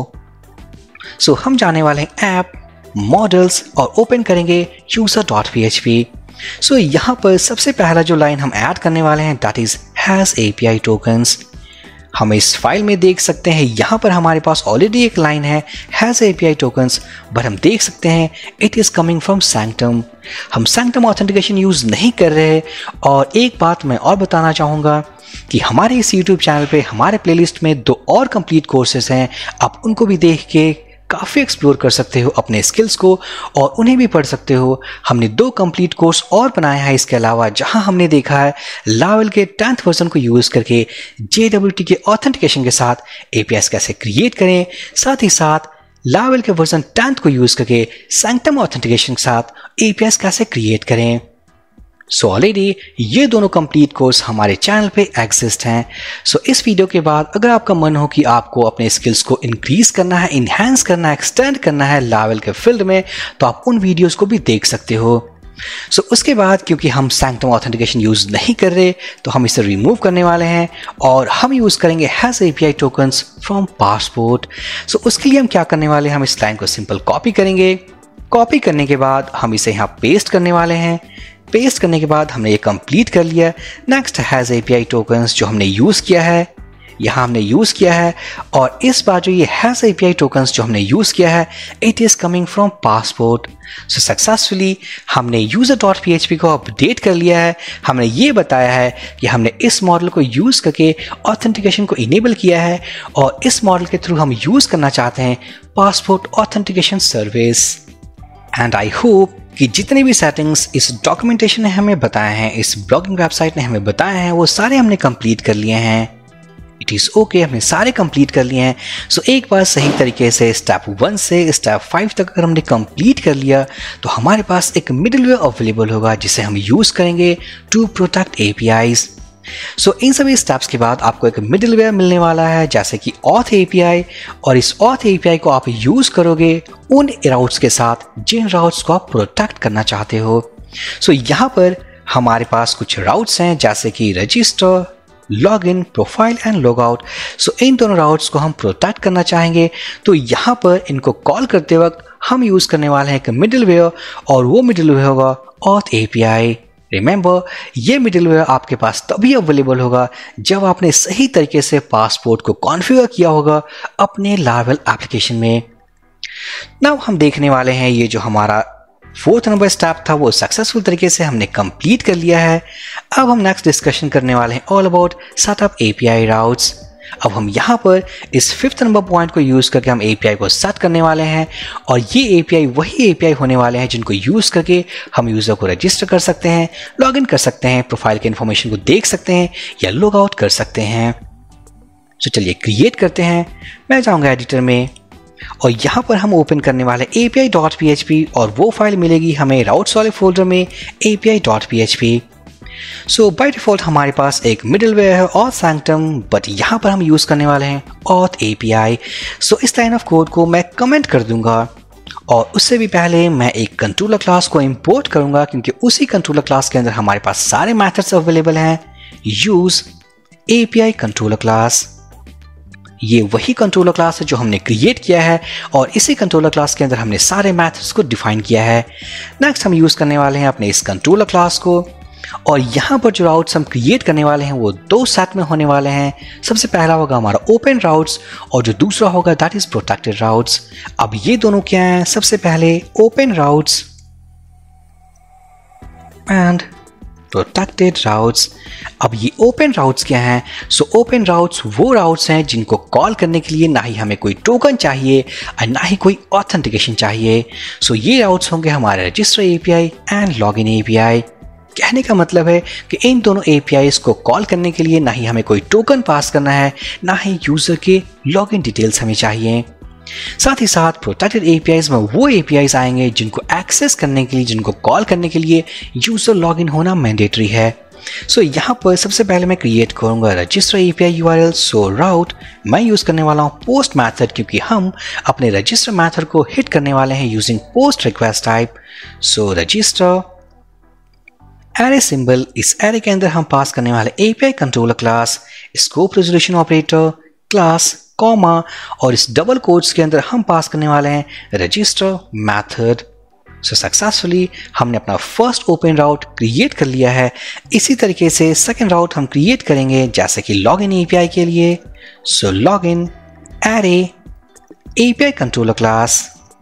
[SPEAKER 1] सो so, हम जाने वाले हैं ऐप मॉडल्स और ओपन करेंगे user dot P H P. So यहाँ पर सबसे पहला जो लाइन हम ऐड करने वाले हैं that is has API tokens. हम इस फाइल में देख सकते हैं यहाँ पर हमारे पास ऑलरेडी एक लाइन है हैज़ एपीआई टोकन्स, बट हम देख सकते हैं it is coming from Sanctum. हम सैंक्टम ऑथेंटिकेशन यूज़ नहीं कर रहे। और एक बात मैं और बताना चाहूँगा कि हमारे इस यूट्यूब चैनल पे हमारे प्लेलिस्ट में दो और कंप्लीट कोर्सेज हैं, आप उनको भी देख के काफ़ी एक्सप्लोर कर सकते हो अपने स्किल्स को और उन्हें भी पढ़ सकते हो। हमने दो कंप्लीट कोर्स और बनाए हैं इसके अलावा, जहां हमने देखा है लारावेल के टेंथ वर्जन को यूज़ करके जे डब्ल्यू टी के ऑथेंटिकेशन के साथ एपीआईज कैसे क्रिएट करें, साथ ही साथ लारावेल के वर्जन टेंथ को यूज़ करके सैंक्टम ऑथेंटिकेशन के साथ एपीआईज कैसे क्रिएट करें। सो ऑलरेडी ये दोनों कंप्लीट कोर्स हमारे चैनल पे एग्जिस्ट हैं। सो so, इस वीडियो के बाद अगर आपका मन हो कि आपको अपने स्किल्स को इंक्रीज करना है, इन्हेंस करना है, एक्सटेंड करना है लारावेल के फील्ड में, तो आप उन वीडियोस को भी देख सकते हो। सो so, उसके बाद क्योंकि हम सैंक्टम ऑथेंटिकेशन यूज़ नहीं कर रहे, तो हम इसे रिमूव करने वाले हैं और हम यूज़ करेंगे has API tokens from passport. So उसके लिए हम क्या करने वाले हैं, हम इस लाइन को सिंपल कॉपी करेंगे। कॉपी करने के बाद हम इसे यहाँ पेस्ट करने वाले हैं। पेस्ट करने के बाद हमने ये कंप्लीट कर लिया। नेक्स्ट हैज़ एपीआई टोकन्स जो हमने यूज़ किया है, यहाँ हमने यूज़ किया है, और इस बार जो ये हैज़ एपीआई टोकन्स जो हमने यूज़ किया है it is coming from passport. So successfully हमने user dot P H P को अपडेट कर लिया है। हमने ये बताया है कि हमने इस मॉडल को यूज़ करके ऑथेंटिकेशन को इनेबल किया है और इस मॉडल के थ्रू हम यूज़ करना चाहते हैं passport authentication service. And I hope कि जितने भी सेटिंग्स इस डॉक्यूमेंटेशन ने हमें बताए हैं, इस ब्लॉगिंग वेबसाइट ने हमें बताए हैं, वो सारे हमने कंप्लीट कर लिए हैं। इट इज़ ओके, हमने सारे कंप्लीट कर लिए हैं। सो so, एक बार सही तरीके से स्टेप वन से स्टेप फाइव तक अगर हमने कंप्लीट कर लिया तो हमारे पास एक मिडलवेयर अवेलेबल होगा जिसे हम यूज़ करेंगे to protect APIs. So so, इन सभी स्टेप्स के बाद आपको एक मिडलवेयर मिलने वाला है जैसे कि ऑथ एपीआई, और इस ऑथ एपीआई को आप यूज़ करोगे उन राउट्स के साथ जिन राउट्स को आप प्रोटेक्ट करना चाहते हो। सो so, यहाँ पर हमारे पास कुछ राउट्स हैं जैसे कि register, login, profile and logout. So इन दोनों राउट्स को हम प्रोटेक्ट करना चाहेंगे, तो यहाँ पर इनको कॉल करते वक्त हम यूज़ करने वाले हैं एक मिडलवेयर, और वो मिडलवेयर होगा ऑथ एपीआई। रिमेंबर, ये मिडलवेयर आपके पास तभी अवेलेबल होगा जब आपने सही तरीके से पासपोर्ट को कॉन्फ़िगर किया होगा अपने लारावेल एप्लीकेशन में। नाउ हम देखने वाले हैं ये जो हमारा फोर्थ नंबर स्टेप था वो सक्सेसफुल तरीके से हमने कंप्लीट कर लिया है। अब हम नेक्स्ट डिस्कशन करने वाले हैं all about setup API routes. अब हम यहाँ पर इस फिफ्थ नंबर पॉइंट को यूज़ करके हम एपीआई को सेट करने वाले हैं, और ये एपीआई वही एपीआई होने वाले हैं जिनको यूज़ करके हम यूज़र को रजिस्टर कर सकते हैं, लॉगिन कर सकते हैं, प्रोफाइल के इन्फॉर्मेशन को देख सकते हैं या लॉग आउट कर सकते हैं। तो चलिए क्रिएट करते हैं। मैं जाऊँगा एडिटर में और यहाँ पर हम ओपन करने वाले API dot P H P, और वो फाइल मिलेगी हमें राउट्स वाले फोल्डर में API dot P H P. So by default हमारे पास एक मिडलवेयर है ऑथ सैंक्टम, बट यहाँ पर हम यूज़ करने वाले हैं ऑथ एपीआई। सो इस लाइन ऑफ कोड को मैं कमेंट कर दूंगा और उससे भी पहले मैं एक कंट्रोलर क्लास को इंपोर्ट करूंगा, क्योंकि उसी कंट्रोलर क्लास के अंदर हमारे पास सारे मेथड्स अवेलेबल हैं। यूज एपीआई कंट्रोलर क्लास, ये वही कंट्रोलर क्लास है जो हमने क्रिएट किया है और इसी कंट्रोलर क्लास के अंदर हमने सारे मेथड्स को डिफाइन किया है। नेक्स्ट हम यूज करने वाले हैं अपने इस कंट्रोलर क्लास को, और यहाँ पर जो राउट्स हम क्रिएट करने वाले हैं वो दो सेट में होने वाले हैं। सबसे पहला होगा हमारा ओपन राउट्स और जो दूसरा होगा दैट इज प्रोटेक्टेड राउट्स। अब ये दोनों क्या हैं? सबसे पहले open routes and protected routes. अब ये ओपन राउट्स क्या हैं? सो ओपन राउट्स वो राउट्स हैं जिनको कॉल करने के लिए ना ही हमें कोई टोकन चाहिए और ना ही कोई ऑथेंटिकेशन चाहिए। सो so, ये राउट्स होंगे हमारे register API and login API. कहने का मतलब है कि इन दोनों एपीआईज को कॉल करने के लिए ना ही हमें कोई टोकन पास करना है, ना ही यूजर के लॉगिन डिटेल्स हमें चाहिए। साथ ही साथ प्रोटेक्टेड एपीआईज में वो एपीआईज आएंगे जिनको एक्सेस करने के लिए, जिनको कॉल करने के लिए यूजर लॉगिन होना मैंडेटरी है। सो so, यहाँ पर सबसे पहले मैं क्रिएट करूंगा register API URL. So route मैं यूज करने वाला हूँ पोस्ट मेथड, क्योंकि हम अपने रजिस्टर मेथड को हिट करने वाले हैं using post request type. So register array symbol, इस एरे के अंदर हम पास करने वाले API controller class, scope resolution operator, class, comma, और इस डबल कोट्स के अंदर हम पास करने वाले हैं रजिस्टर मेथड। सो सक्सेसफुली हमने अपना फर्स्ट ओपन राउट क्रिएट कर लिया है। इसी तरीके से सेकंड राउट हम क्रिएट करेंगे जैसे कि लॉगिन एपीआई के लिए। So login array API controller class,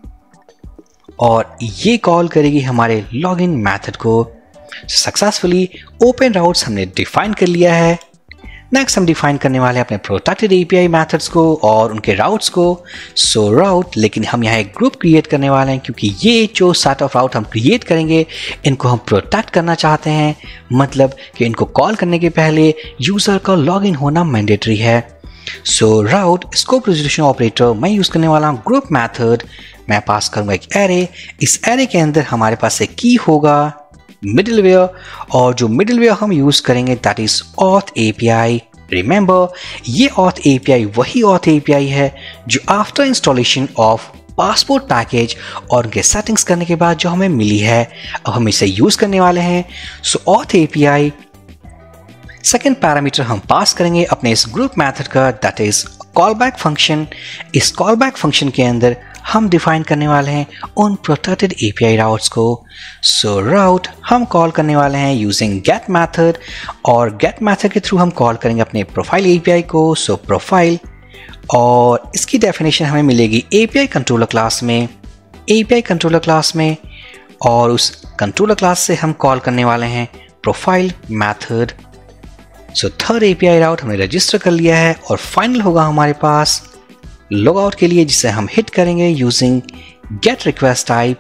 [SPEAKER 1] और ये कॉल करेगी हमारे लॉगिन मेथड को। सक्सेसफुली ओपन राउट्स हमने डिफाइन कर लिया है। नेक्स्ट हम डिफाइन करने वाले हैं अपने प्रोटेक्टेड एपीआई मेथड्स को और उनके राउट्स को। सो राउट, लेकिन हम यहाँ एक ग्रुप क्रिएट करने वाले हैं, क्योंकि ये जो सेट ऑफ राउट हम क्रिएट करेंगे इनको हम प्रोटेक्ट करना चाहते हैं। मतलब कि इनको कॉल करने के पहले यूजर का लॉगिन होना मैंडेटरी है। So route scope resolution operator मैं यूज करने वाला हूँ ग्रुप मेथड। मैं पास करूंगा एक एरे। इस एरे के अंदर हमारे पास एक की होगा मिडलवेयर, और जो मिडलवेयर हम यूज करेंगे that is auth API. Remember, ये ऑथ एपीआई वही ऑथ एपीआई है जो after installation of passport package और उनके सेटिंग्स करने के बाद जो हमें मिली है। अब हम इसे यूज करने वाले हैं। So auth API second parameter हम पास करेंगे अपने इस ग्रुप मेथड का, दैट इज कॉलबैक फंक्शन। इस कॉलबैक फंक्शन के अंदर हम डिफाइन करने वाले हैं उन प्रोटेक्टेड एपीआई राउट्स को। सो राउट हम कॉल करने वाले हैं यूजिंग गेट मेथड, और गेट मेथड के थ्रू हम कॉल करेंगे अपने प्रोफाइल एपीआई को। सो प्रोफाइल, और इसकी डेफिनेशन हमें मिलेगी एपीआई कंट्रोलर क्लास में, एपीआई कंट्रोलर क्लास में, और उस कंट्रोलर क्लास से हम कॉल करने वाले हैं profile method. So third API route हमने रजिस्टर कर लिया है, और फाइनल होगा हमारे पास लॉग आउट के लिए, जिसे हम हिट करेंगे using get request type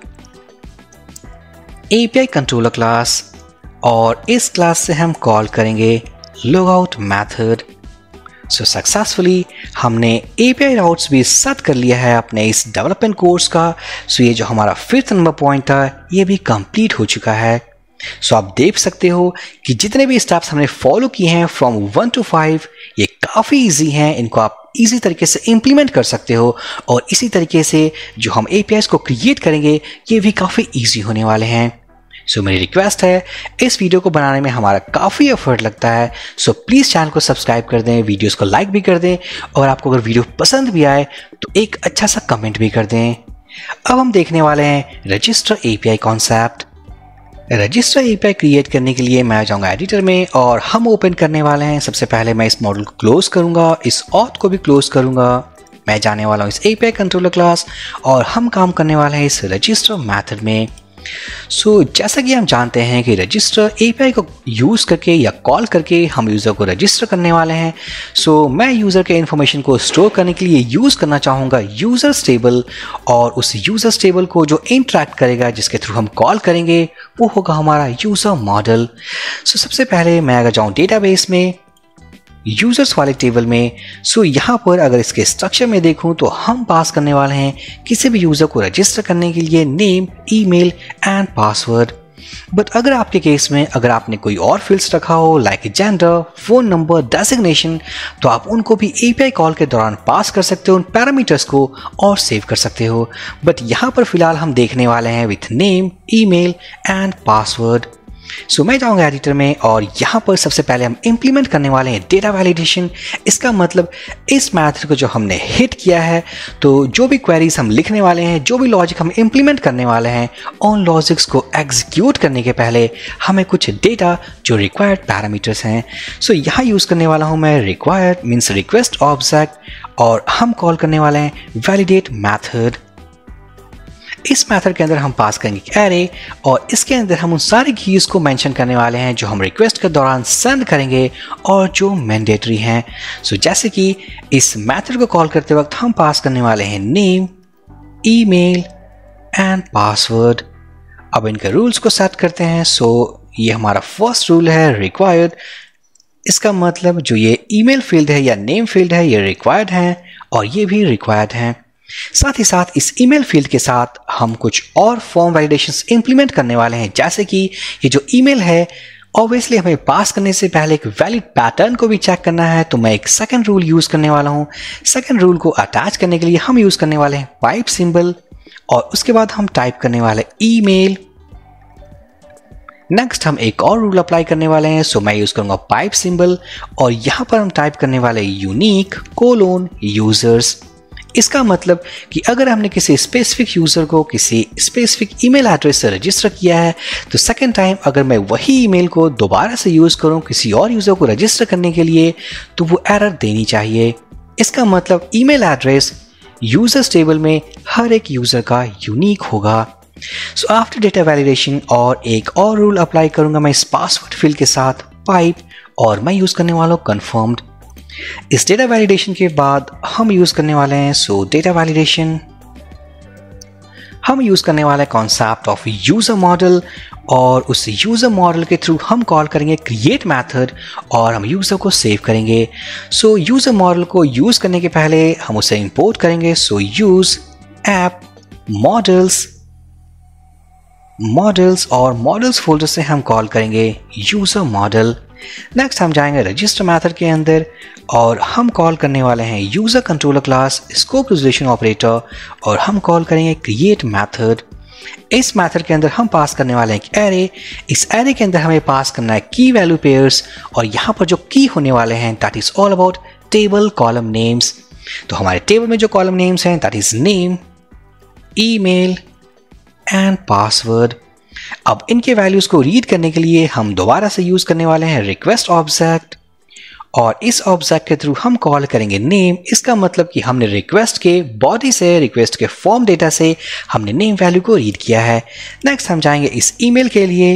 [SPEAKER 1] API controller class, और इस क्लास से हम कॉल करेंगे log out method. So successfully हमने एपीआई राउट्स भी सेट कर लिया है अपने इस डेवलपमेंट कोर्स का। सो so ये जो हमारा फिफ्थ नंबर पॉइंट था ये भी कंप्लीट हो चुका है। सो so आप देख सकते हो कि जितने भी स्टेप्स हमने फॉलो किए हैं फ्रॉम वन टू फाइव, ये काफ़ी इजी हैं। इनको आप इजी तरीके से इम्प्लीमेंट कर सकते हो, और इसी तरीके से जो हम एपीआईज को क्रिएट करेंगे ये भी काफ़ी इजी होने वाले हैं। सो so, मेरी रिक्वेस्ट है, इस वीडियो को बनाने में हमारा काफ़ी एफर्ट लगता है। सो so, प्लीज़ चैनल को सब्सक्राइब कर दें, वीडियोस को लाइक भी कर दें, और आपको अगर वीडियो पसंद भी आए तो एक अच्छा सा कमेंट भी कर दें। अब हम देखने वाले हैं register API concept. Register API create करने के लिए मैं जाऊंगा एडिटर में, और हम ओपन करने वाले हैं। सबसे पहले मैं इस मॉडल को क्लोज करूंगा, इस ऑथ को भी क्लोज करूंगा। मैं जाने वाला हूं इस एपीआई कंट्रोलर क्लास, और हम काम करने वाले हैं इस रजिस्टर मेथड में। सो so, जैसा कि हम जानते हैं कि रजिस्टर एपीआई को यूज़ करके या कॉल करके हम यूज़र को रजिस्टर करने वाले हैं। सो so, मैं यूज़र के इन्फॉर्मेशन को स्टोर करने के लिए यूज़ करना चाहूँगा यूज़र टेबल, और उस यूज़र टेबल को जो इंटरेक्ट करेगा, जिसके थ्रू हम कॉल करेंगे, वो होगा हमारा यूज़र मॉडल। सो सबसे पहले मैं अगर जाऊँ डेटाबेस में, यूजर्स वाले टेबल में, सो यहाँ पर अगर इसके स्ट्रक्चर में देखूँ तो हम पास करने वाले हैं किसी भी यूज़र को रजिस्टर करने के लिए name, email and password. But अगर आपके केस में अगर आपने कोई और फील्ड्स रखा हो like gender, phone number, designation, तो आप उनको भी एपीआई कॉल के दौरान पास कर सकते हो उन पैरामीटर्स को और सेव कर सकते हो। बट यहाँ पर फिलहाल हम देखने वाले हैं with name, email and password. So मैं जाऊंगा एडिटर में और यहाँ पर सबसे पहले हम इंप्लीमेंट करने वाले हैं डेटा वैलिडेशन। इसका मतलब इस मैथड को जो हमने हिट किया है तो जो भी क्वेरीज हम लिखने वाले हैं, जो भी लॉजिक हम इंप्लीमेंट करने वाले हैं, उन लॉजिक्स को एग्जीक्यूट करने के पहले हमें कुछ डेटा जो रिक्वायर्ड पैरामीटर्स हैं। सो so, यहाँ यूज़ करने वाला हूँ मैं रिक्वायर्ड मीन्स रिक्वेस्ट ऑब्जेक्ट और हम कॉल करने वाले हैं वैलिडेट मैथड। इस मेथड के अंदर हम पास करेंगे एक एरे और इसके अंदर हम उन सारी कीज को मेंशन करने वाले हैं जो हम रिक्वेस्ट के दौरान सेंड करेंगे और जो मैंडेटरी हैं। सो जैसे कि इस मेथड को कॉल करते वक्त हम पास करने वाले हैं नेम, ईमेल एंड पासवर्ड। अब इनके रूल्स को सेट करते हैं। सो ये हमारा फर्स्ट रूल है रिक्वायर्ड। इसका मतलब जो ये ईमेल फील्ड है या नेम फील्ड है ये रिक्वायर्ड है और ये भी रिक्वायर्ड है। साथ ही साथ इस ईमेल फील्ड के साथ हम कुछ और फॉर्म वैलिडेशंस इंप्लीमेंट करने वाले हैं, जैसे कि ये जो ईमेल है ऑब्वियसली हमें पास करने से पहले एक वैलिड पैटर्न को भी चेक करना है। तो मैं एक सेकंड रूल यूज करने वाला हूं। सेकंड रूल को अटैच करने के लिए हम यूज करने वाले हैं पाइप सिंबल और उसके बाद हम टाइप करने वाले ईमेल। नेक्स्ट हम एक और रूल अप्लाई करने वाले हैं। सो मैं यूज करूंगा पाइप सिंबल और यहां पर हम टाइप करने वाले यूनिक कोलोन यूजर्स। इसका मतलब कि अगर हमने किसी स्पेसिफिक यूज़र को किसी स्पेसिफिक ईमेल एड्रेस से रजिस्टर किया है तो सेकेंड टाइम अगर मैं वही ईमेल को दोबारा से यूज़ करूं किसी और यूज़र को रजिस्टर करने के लिए तो वो एरर देनी चाहिए। इसका मतलब ईमेल एड्रेस यूजर्स टेबल में हर एक यूज़र का यूनिक होगा। सो आफ्टर डेटा वैलिडेशन और एक और रूल अप्लाई करूंगा मैं इस पासवर्ड फील्ड के साथ पाइप और मैं यूज़ करने वाला हूँ कन्फर्म्ड। इस डेटा वैलिडेशन के बाद हम यूज करने वाले हैं सो डेटा वैलिडेशन हम यूज करने वाले हैं कॉन्सेप्ट ऑफ यूजर मॉडल और उस यूजर मॉडल के थ्रू हम कॉल करेंगे क्रिएट मेथड और हम यूजर को सेव करेंगे। सो यूजर मॉडल को यूज करने के पहले हम उसे इंपोर्ट करेंगे। So use app models models और मॉडल्स फोल्डर से हम कॉल करेंगे यूजर मॉडल। नेक्स्ट हम जाएंगे रजिस्टर मेथड के अंदर और हम कॉल करने वाले हैं user controller class scope resolution operator और हम कॉल करेंगे क्रिएट मेथड। इस मेथड के अंदर हम पास करने वाले हैं एक एरे। इस एरे के अंदर हमें पास करना है की वैल्यू पेयर्स और यहाँ पर जो की होने वाले हैं that is all about table column names. तो हमारे टेबल में जो कॉलम नेम्स हैं that is name, email and password. अब इनके वैल्यूज को रीड करने के लिए हम दोबारा से यूज करने वाले हैं रिक्वेस्ट ऑब्जेक्ट और इस ऑब्जेक्ट के थ्रू हम कॉल करेंगे नेम। इसका मतलब कि हमने रिक्वेस्ट के बॉडी से रिक्वेस्ट के फॉर्म डेटा से हमने नेम वैल्यू को रीड किया है। नेक्स्ट हम जाएंगे इस ईमेल के लिए।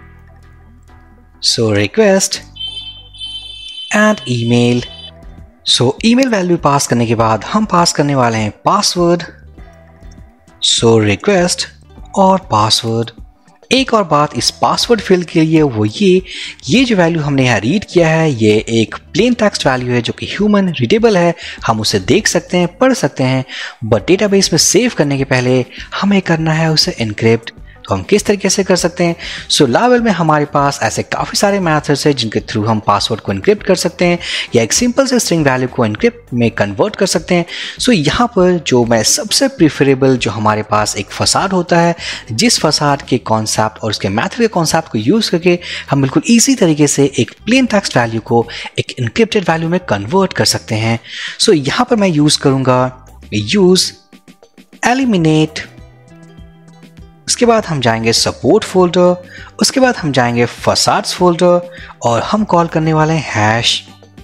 [SPEAKER 1] So request and email. So email value pass करने के बाद हम पास करने वाले हैं पासवर्ड। सो रिक्वेस्ट और पासवर्ड। एक और बात इस पासवर्ड फील्ड के लिए वो ये ये जो वैल्यू हमने यहाँ रीड किया है ये एक प्लेन टेक्स्ट वैल्यू है जो कि ह्यूमन रीडेबल है। हम उसे देख सकते हैं, पढ़ सकते हैं, बट डेटाबेस में सेव करने के पहले हमें करना है उसे एनक्रिप्ट। तो हम किस तरीके से कर सकते हैं? सो लावेल में हमारे पास ऐसे काफ़ी सारे मेथड्स हैं जिनके थ्रू हम पासवर्ड को एनक्रिप्ट कर सकते हैं या एक सिंपल से स्ट्रिंग वैल्यू को एनक्रिप्ट में कन्वर्ट कर सकते हैं। सो यहाँ पर जो मैं सबसे प्रीफरेबल जो हमारे पास एक फसाड होता है, जिस फसाड के कॉन्सेप्ट और उसके मैथड के कॉन्सेप्ट को यूज़ करके हम बिल्कुल ईजी तरीके से एक प्लेन टेक्स्ट वैल्यू को एक इनक्रिप्टेड वैल्यू में कन्वर्ट कर सकते हैं। सो यहाँ पर मैं यूज़ करूँगा यूज़ एलिमिनेट। उसके बाद हम जाएंगे सपोर्ट फोल्डर, उसके बाद हम जाएंगे फसाड्स फोल्डर और हम कॉल करने वाले हैं हैश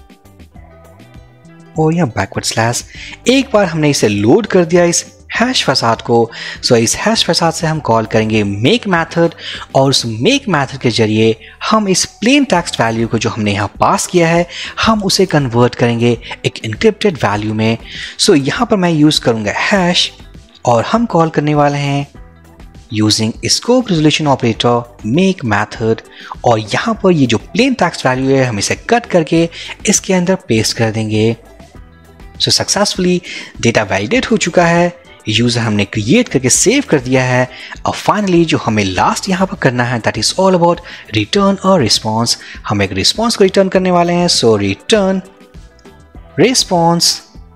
[SPEAKER 1] और या बैकवर्ड स्लैश। एक बार हमने इसे लोड कर दिया इस हैश फसाड को, सो इस हैश फसाड से हम कॉल करेंगे मेक मेथड और उस मेक मेथड के जरिए हम इस प्लेन टेक्स्ट वैल्यू को जो हमने यहाँ पास किया है हम उसे कन्वर्ट करेंगे एक इनक्रिप्टेड वैल्यू में। सो यहाँ पर मैं यूज़ करूँगा हैश और हम कॉल करने वाले हैं using scope resolution operator make method और यहाँ पर ये जो प्लेन टेक्स्ट वैल्यू है हम इसे कट करके इसके अंदर पेस्ट कर देंगे। सो सक्सेसफुली डेटा वैलिडेट हो चुका है। यूजर हमने क्रिएट करके सेव कर दिया है। अब फाइनली जो हमें लास्ट यहाँ पर करना है that is all about return और रिस्पॉन्स। हम एक रिस्पॉन्स को रिटर्न करने वाले हैं। So return response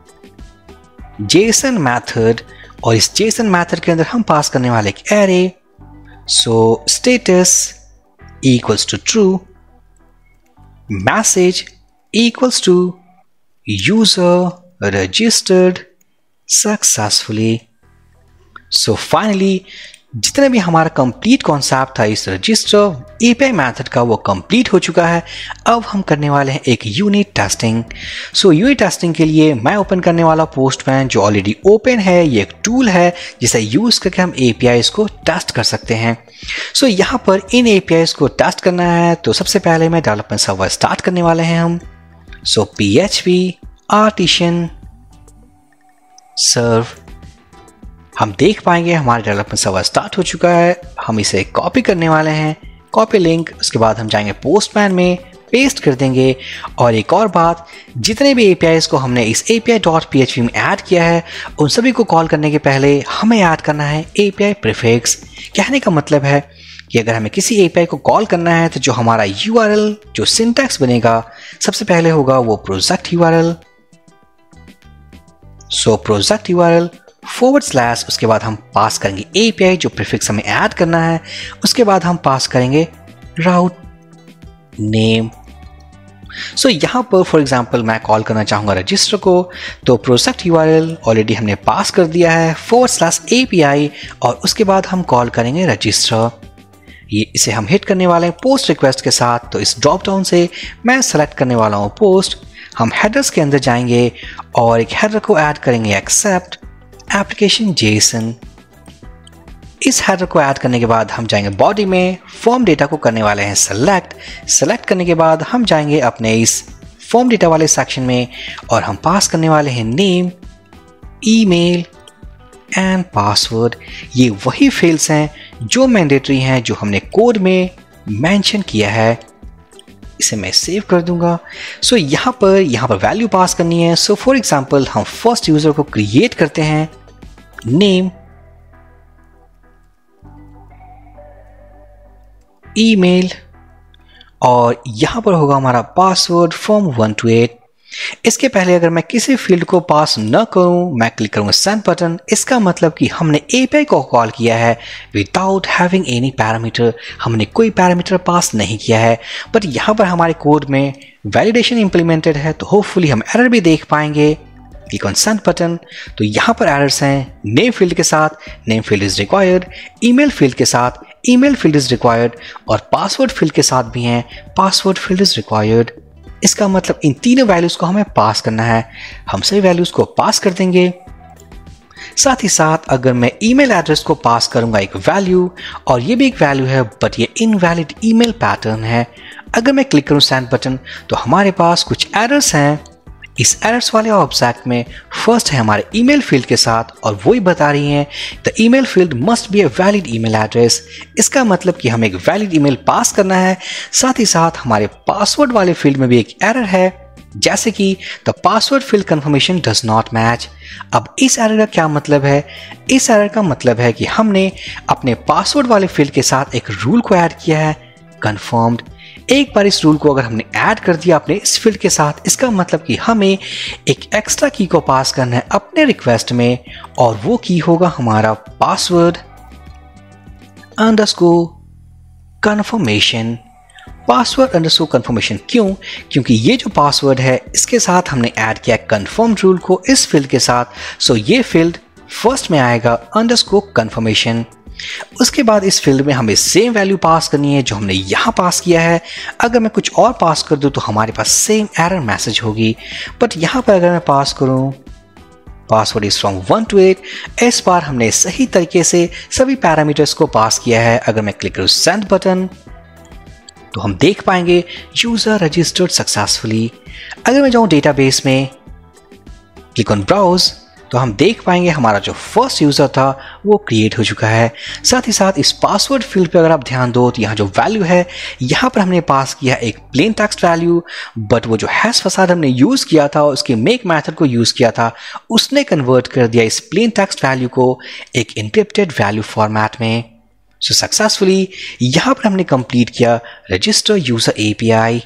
[SPEAKER 1] JSON method, और इस जेसन मैथड के अंदर हम पास करने वाले एक array. So status equals to true, message equals to user registered successfully. So finally जितने भी हमारा कंप्लीट कॉन्सेप्ट था इस रजिस्टर एपीआई मेथड का वो कंप्लीट हो चुका है। अब हम करने वाले हैं एक unit testing. So unit testing के लिए मैं ओपन करने वाला पोस्टमैन जो ऑलरेडी ओपन है। ये एक टूल है जिसे यूज करके हम एपीआईज को टेस्ट कर सकते हैं। सो so, यहाँ पर इन एपीआईज को टेस्ट करना है तो सबसे पहले मैं डेवलपमेंट सर्वर स्टार्ट करने वाले हैं हम। सो पीएचपी आर्टिशन सर्व, हम देख पाएंगे हमारा डेवलपमेंट सर्वर स्टार्ट हो चुका है। हम इसे कॉपी करने वाले हैं, कॉपी लिंक। उसके बाद हम जाएंगे पोस्टमैन में, पेस्ट कर देंगे। और एक और बात, जितने भी एपीआईज को हमने इस एपीआई डॉट पीएचपी में ऐड किया है उन सभी को कॉल करने के पहले हमें ऐड करना है एपीआई प्रीफिक्स। कहने का मतलब है कि अगर हमें किसी एपीआई को कॉल करना है तो जो हमारा यूआरएल जो सिंटैक्स बनेगा सबसे पहले होगा वो project URL. So project URL forward slash, उसके बाद हम पास करेंगे एपीआई जो प्रीफिक्स हमें ऐड करना है। उसके बाद हम पास करेंगे राउट नेम। सो यहाँ पर फॉर एग्जांपल मैं कॉल करना चाहूँगा रजिस्टर को, तो प्रोजेक्ट यूआरएल ऑलरेडी हमने पास कर दिया है फॉरवर्ड स्लैश एपीआई, और उसके बाद हम कॉल करेंगे रजिस्टर। ये इसे हम हिट करने वाले हैं पोस्ट रिक्वेस्ट के साथ। तो इस ड्रॉप डाउन से मैं सेलेक्ट करने वाला हूँ पोस्ट। हम हेडर्स के अंदर जाएंगे और एक हेडर को ऐड करेंगे एक्सेप्ट एप्लीकेशन जेसन। इस हेडर को ऐड करने के बाद हम जाएंगे बॉडी में, फॉर्म डेटा को करने वाले हैं सेलेक्ट। सेलेक्ट करने के बाद हम जाएंगे अपने इस फॉर्म डेटा वाले सेक्शन में और हम पास करने वाले हैं नेम, ईमेल एंड पासवर्ड। ये वही फील्ड्स हैं जो मैंडेटरी हैं जो हमने कोड में मेंशन किया है। इसे मैं सेव कर दूंगा। सो so, यहाँ पर यहाँ पर वैल्यू पास करनी है। सो फॉर एग्जांपल हम फर्स्ट यूजर को क्रिएट करते हैं, नेम, ईमेल, और यहाँ पर होगा हमारा password from one two eight. इसके पहले अगर मैं किसी फील्ड को पास न करूं, मैं क्लिक करूंगा सेंड बटन। इसका मतलब कि हमने एपीआई को कॉल किया है विदाउट हैविंग एनी पैरामीटर। हमने कोई पैरामीटर पास नहीं किया है, बट यहाँ पर हमारे कोड में वैलिडेशन इंप्लीमेंटेड है तो होपफुली हम एरर भी देख पाएंगे। Click on send button. तो यहाँ पर एरर्स हैं नेम फील्ड के साथ, name field is required, email field के साथ, ईमेल फील्ड इज रिक्वायर्ड, और पासवर्ड फील्ड के साथ भी हैं, पासवर्ड फील्ड इज रिक्वायर्ड। इसका मतलब इन तीनों वैल्यूज को हमें पास करना है। हम सभी वैल्यूज को पास कर देंगे। साथ ही साथ अगर मैं ईमेल एड्रेस को पास करूंगा एक वैल्यू, और ये भी एक वैल्यू है बट ये इनवैलिड ईमेल पैटर्न है। अगर मैं क्लिक करूं सेंड बटन तो हमारे पास कुछ एरर्स हैं। इस एरर्स वाले ऑब्जेक्ट में फर्स्ट है हमारे ईमेल फील्ड के साथ, और वही बता रही हैं the email field must be a valid email address. इसका मतलब कि हमें एक वैलिड ईमेल पास करना है। साथ ही साथ हमारे पासवर्ड वाले फील्ड में भी एक एरर है, जैसे कि the password field confirmation does not match. अब इस एरर का क्या मतलब है? इस एरर का मतलब है कि हमने अपने पासवर्ड वाले फील्ड के साथ एक रूल को ऐड किया है, कन्फर्म्ड। एक बार इस रूल को अगर हमने ऐड कर दिया अपने इस फील्ड के साथ, इसका मतलब कि हमें एक एक्स्ट्रा की को पास करना है अपने रिक्वेस्ट में, और वो की होगा हमारा password underscore confirmation. Password underscore confirmation क्यों? क्योंकि ये जो पासवर्ड है इसके साथ हमने ऐड किया कंफर्म रूल को इस फील्ड के साथ। सो ये फील्ड फर्स्ट में आएगा अंडरस्कोर कंफर्मेशन। उसके बाद इस फील्ड में हमें सेम वैल्यू पास करनी है जो हमने यहाँ पास किया है। अगर मैं कुछ और पास कर दूँ तो हमारे पास सेम एरर मैसेज होगी, बट यहाँ पर अगर मैं पास करूँ password is from one two eight, इस बार हमने सही तरीके से सभी पैरामीटर्स को पास किया है। अगर मैं क्लिक करूँ सेंड बटन तो हम देख पाएंगे यूजर रजिस्टर्ड सक्सेसफुली। अगर मैं जाऊँ डेटाबेस में, क्लिक ऑन ब्राउज, तो तो हम देख पाएंगे हमारा जो फर्स्ट यूज़र था वो क्रिएट हो चुका है। साथ ही साथ इस पासवर्ड फील्ड पे अगर आप ध्यान दो तो यहाँ जो वैल्यू है यहाँ पर हमने पास किया एक प्लेन टेक्स्ट वैल्यू, बट वो जो हैश फसाद हमने यूज़ किया था उसके मेक मेथड को यूज़ किया था उसने कन्वर्ट कर दिया इस प्लेन टेक्स्ट वैल्यू को एक एन्क्रिप्टेड वैल्यू फॉर्मेट में। सो सक्सेसफुली यहाँ पर हमने कंप्लीट किया रजिस्टर यूजर एपीआई।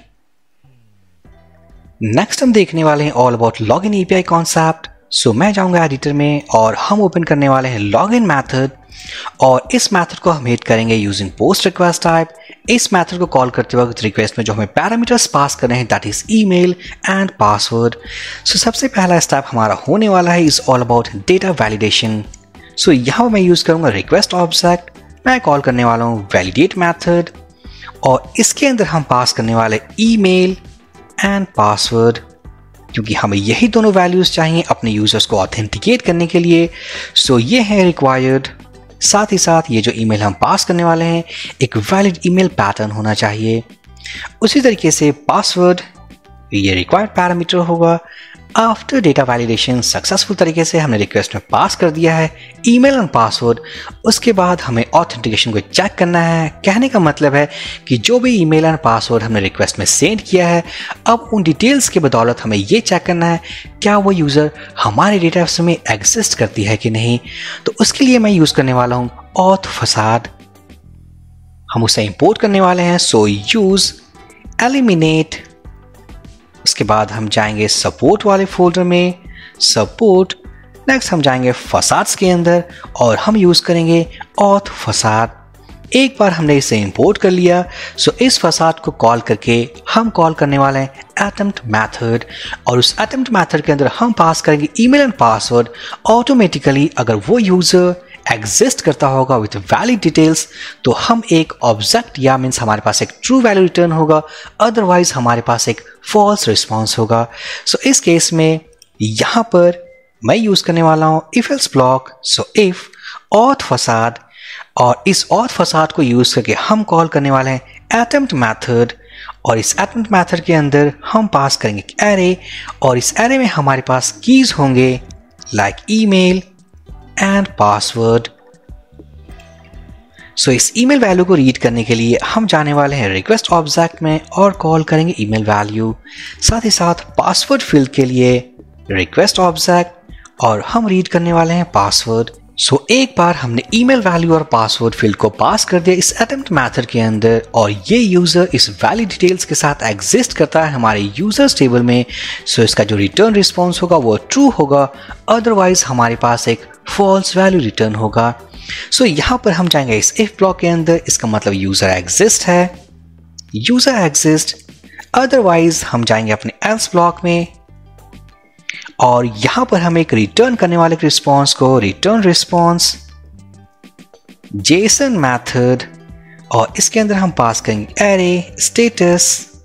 [SPEAKER 1] नेक्स्ट हम देखने वाले हैं all about login API concept. So मैं जाऊंगा एडिटर में और हम ओपन करने वाले हैं लॉगिन मेथड, और इस मेथड को हम हिट करेंगे यूजिंग पोस्ट रिक्वेस्ट टाइप। इस मेथड को कॉल करते वक्त रिक्वेस्ट में जो हमें पैरामीटर्स पास करने हैं that is email and password. So सबसे पहला स्टेप हमारा होने वाला है is all about data validation. So यहाँ मैं यूज करूंगा रिक्वेस्ट ऑब्जेक्ट, मैं कॉल करने वाला हूँ वैलिडेट मेथड, और इसके अंदर हम पास करने वाले ईमेल एंड पासवर्ड, क्योंकि हमें यही दोनों वैल्यूज चाहिए अपने यूजर्स को ऑथेंटिकेट करने के लिए। सो so, ये है रिक्वायर्ड। साथ ही साथ ये जो ईमेल हम पास करने वाले हैं एक वैलिड ईमेल पैटर्न होना चाहिए। उसी तरीके से पासवर्ड ये रिक्वायर्ड पैरामीटर होगा। आफ्टर डेटा वैलिडेशन सक्सेसफुल तरीके से हमने रिक्वेस्ट में पास कर दिया है ईमेल एंड पासवर्ड। उसके बाद हमें ऑथेंटिकेशन को चेक करना है। कहने का मतलब है कि जो भी ईमेल एंड पासवर्ड हमने रिक्वेस्ट में सेंड किया है, अब उन डिटेल्स के बदौलत हमें ये चेक करना है क्या वो यूज़र हमारे डेटाबेस में एग्जिस्ट करती है कि नहीं। तो उसके लिए मैं यूज़ करने वाला हूँ ऑथ फसाद। हम उसे इंपोर्ट करने वाले हैं। सो यूज़ एलिमिनेट, उसके बाद हम जाएंगे सपोर्ट वाले फोल्डर में, सपोर्ट। नेक्स्ट हम जाएंगे फसाद्स के अंदर और हम यूज़ करेंगे ऑथ फसाद। एक बार हमने इसे इंपोर्ट कर लिया, सो इस फसाद को कॉल करके हम कॉल करने वाले हैं अटेम्प्ट मेथड, और उस अटेम्प्ट मेथड के अंदर हम पास करेंगे ईमेल एंड पासवर्ड। ऑटोमेटिकली अगर वो यूज़र एग्जिस्ट करता होगा विथ वैलिड डिटेल्स तो हम एक ऑब्जेक्ट या मीन्स हमारे पास एक ट्रू वैल्यू रिटर्न होगा, अदरवाइज हमारे पास एक फॉल्स रिस्पॉन्स होगा। सो so, इस केस में यहाँ पर मैं यूज़ करने वाला हूँ if else block. So if auth facade, और इस ऑथ फसाद को यूज़ करके हम कॉल करने वाले हैं अटेम्प्ट मेथड, और इस अटेम्प्ट मेथड के अंदर हम पास करेंगे एरे, और इस एरे में हमारे पास कीज होंगे like email and password. So इस ईमेल वैल्यू को रीड करने के लिए हम जाने वाले हैं रिक्वेस्ट ऑब्जेक्ट में और कॉल करेंगे ईमेल वैल्यू। साथ ही साथ पासवर्ड फील्ड के लिए रिक्वेस्ट ऑब्जेक्ट और हम रीड करने वाले हैं पासवर्ड। सो so, एक बार हमने ईमेल वैल्यू और पासवर्ड फील्ड को पास कर दिया इस अटेम्प्ट मेथड के अंदर, और ये यूजर इस वैलिड डिटेल्स के साथ एग्जिस्ट करता है हमारे यूजर्स टेबल में। सो so, इसका जो रिटर्न रिस्पॉन्स होगा वो ट्रू होगा, अदरवाइज हमारे पास एक फॉल्स वैल्यू रिटर्न होगा। सो so, यहाँ पर हम जाएंगे इस इफ ब्लॉक के अंदर, इसका मतलब यूजर एग्जिस्ट है, यूजर एग्जिस्ट, अदरवाइज हम जाएंगे अपने एल्स ब्लॉक में, और यहां पर हम एक रिटर्न करने वाले रिस्पॉन्स को रिटर्न रिस्पॉन्स जेसन मेथड, और इसके अंदर हम पास करेंगे एरे स्टेटस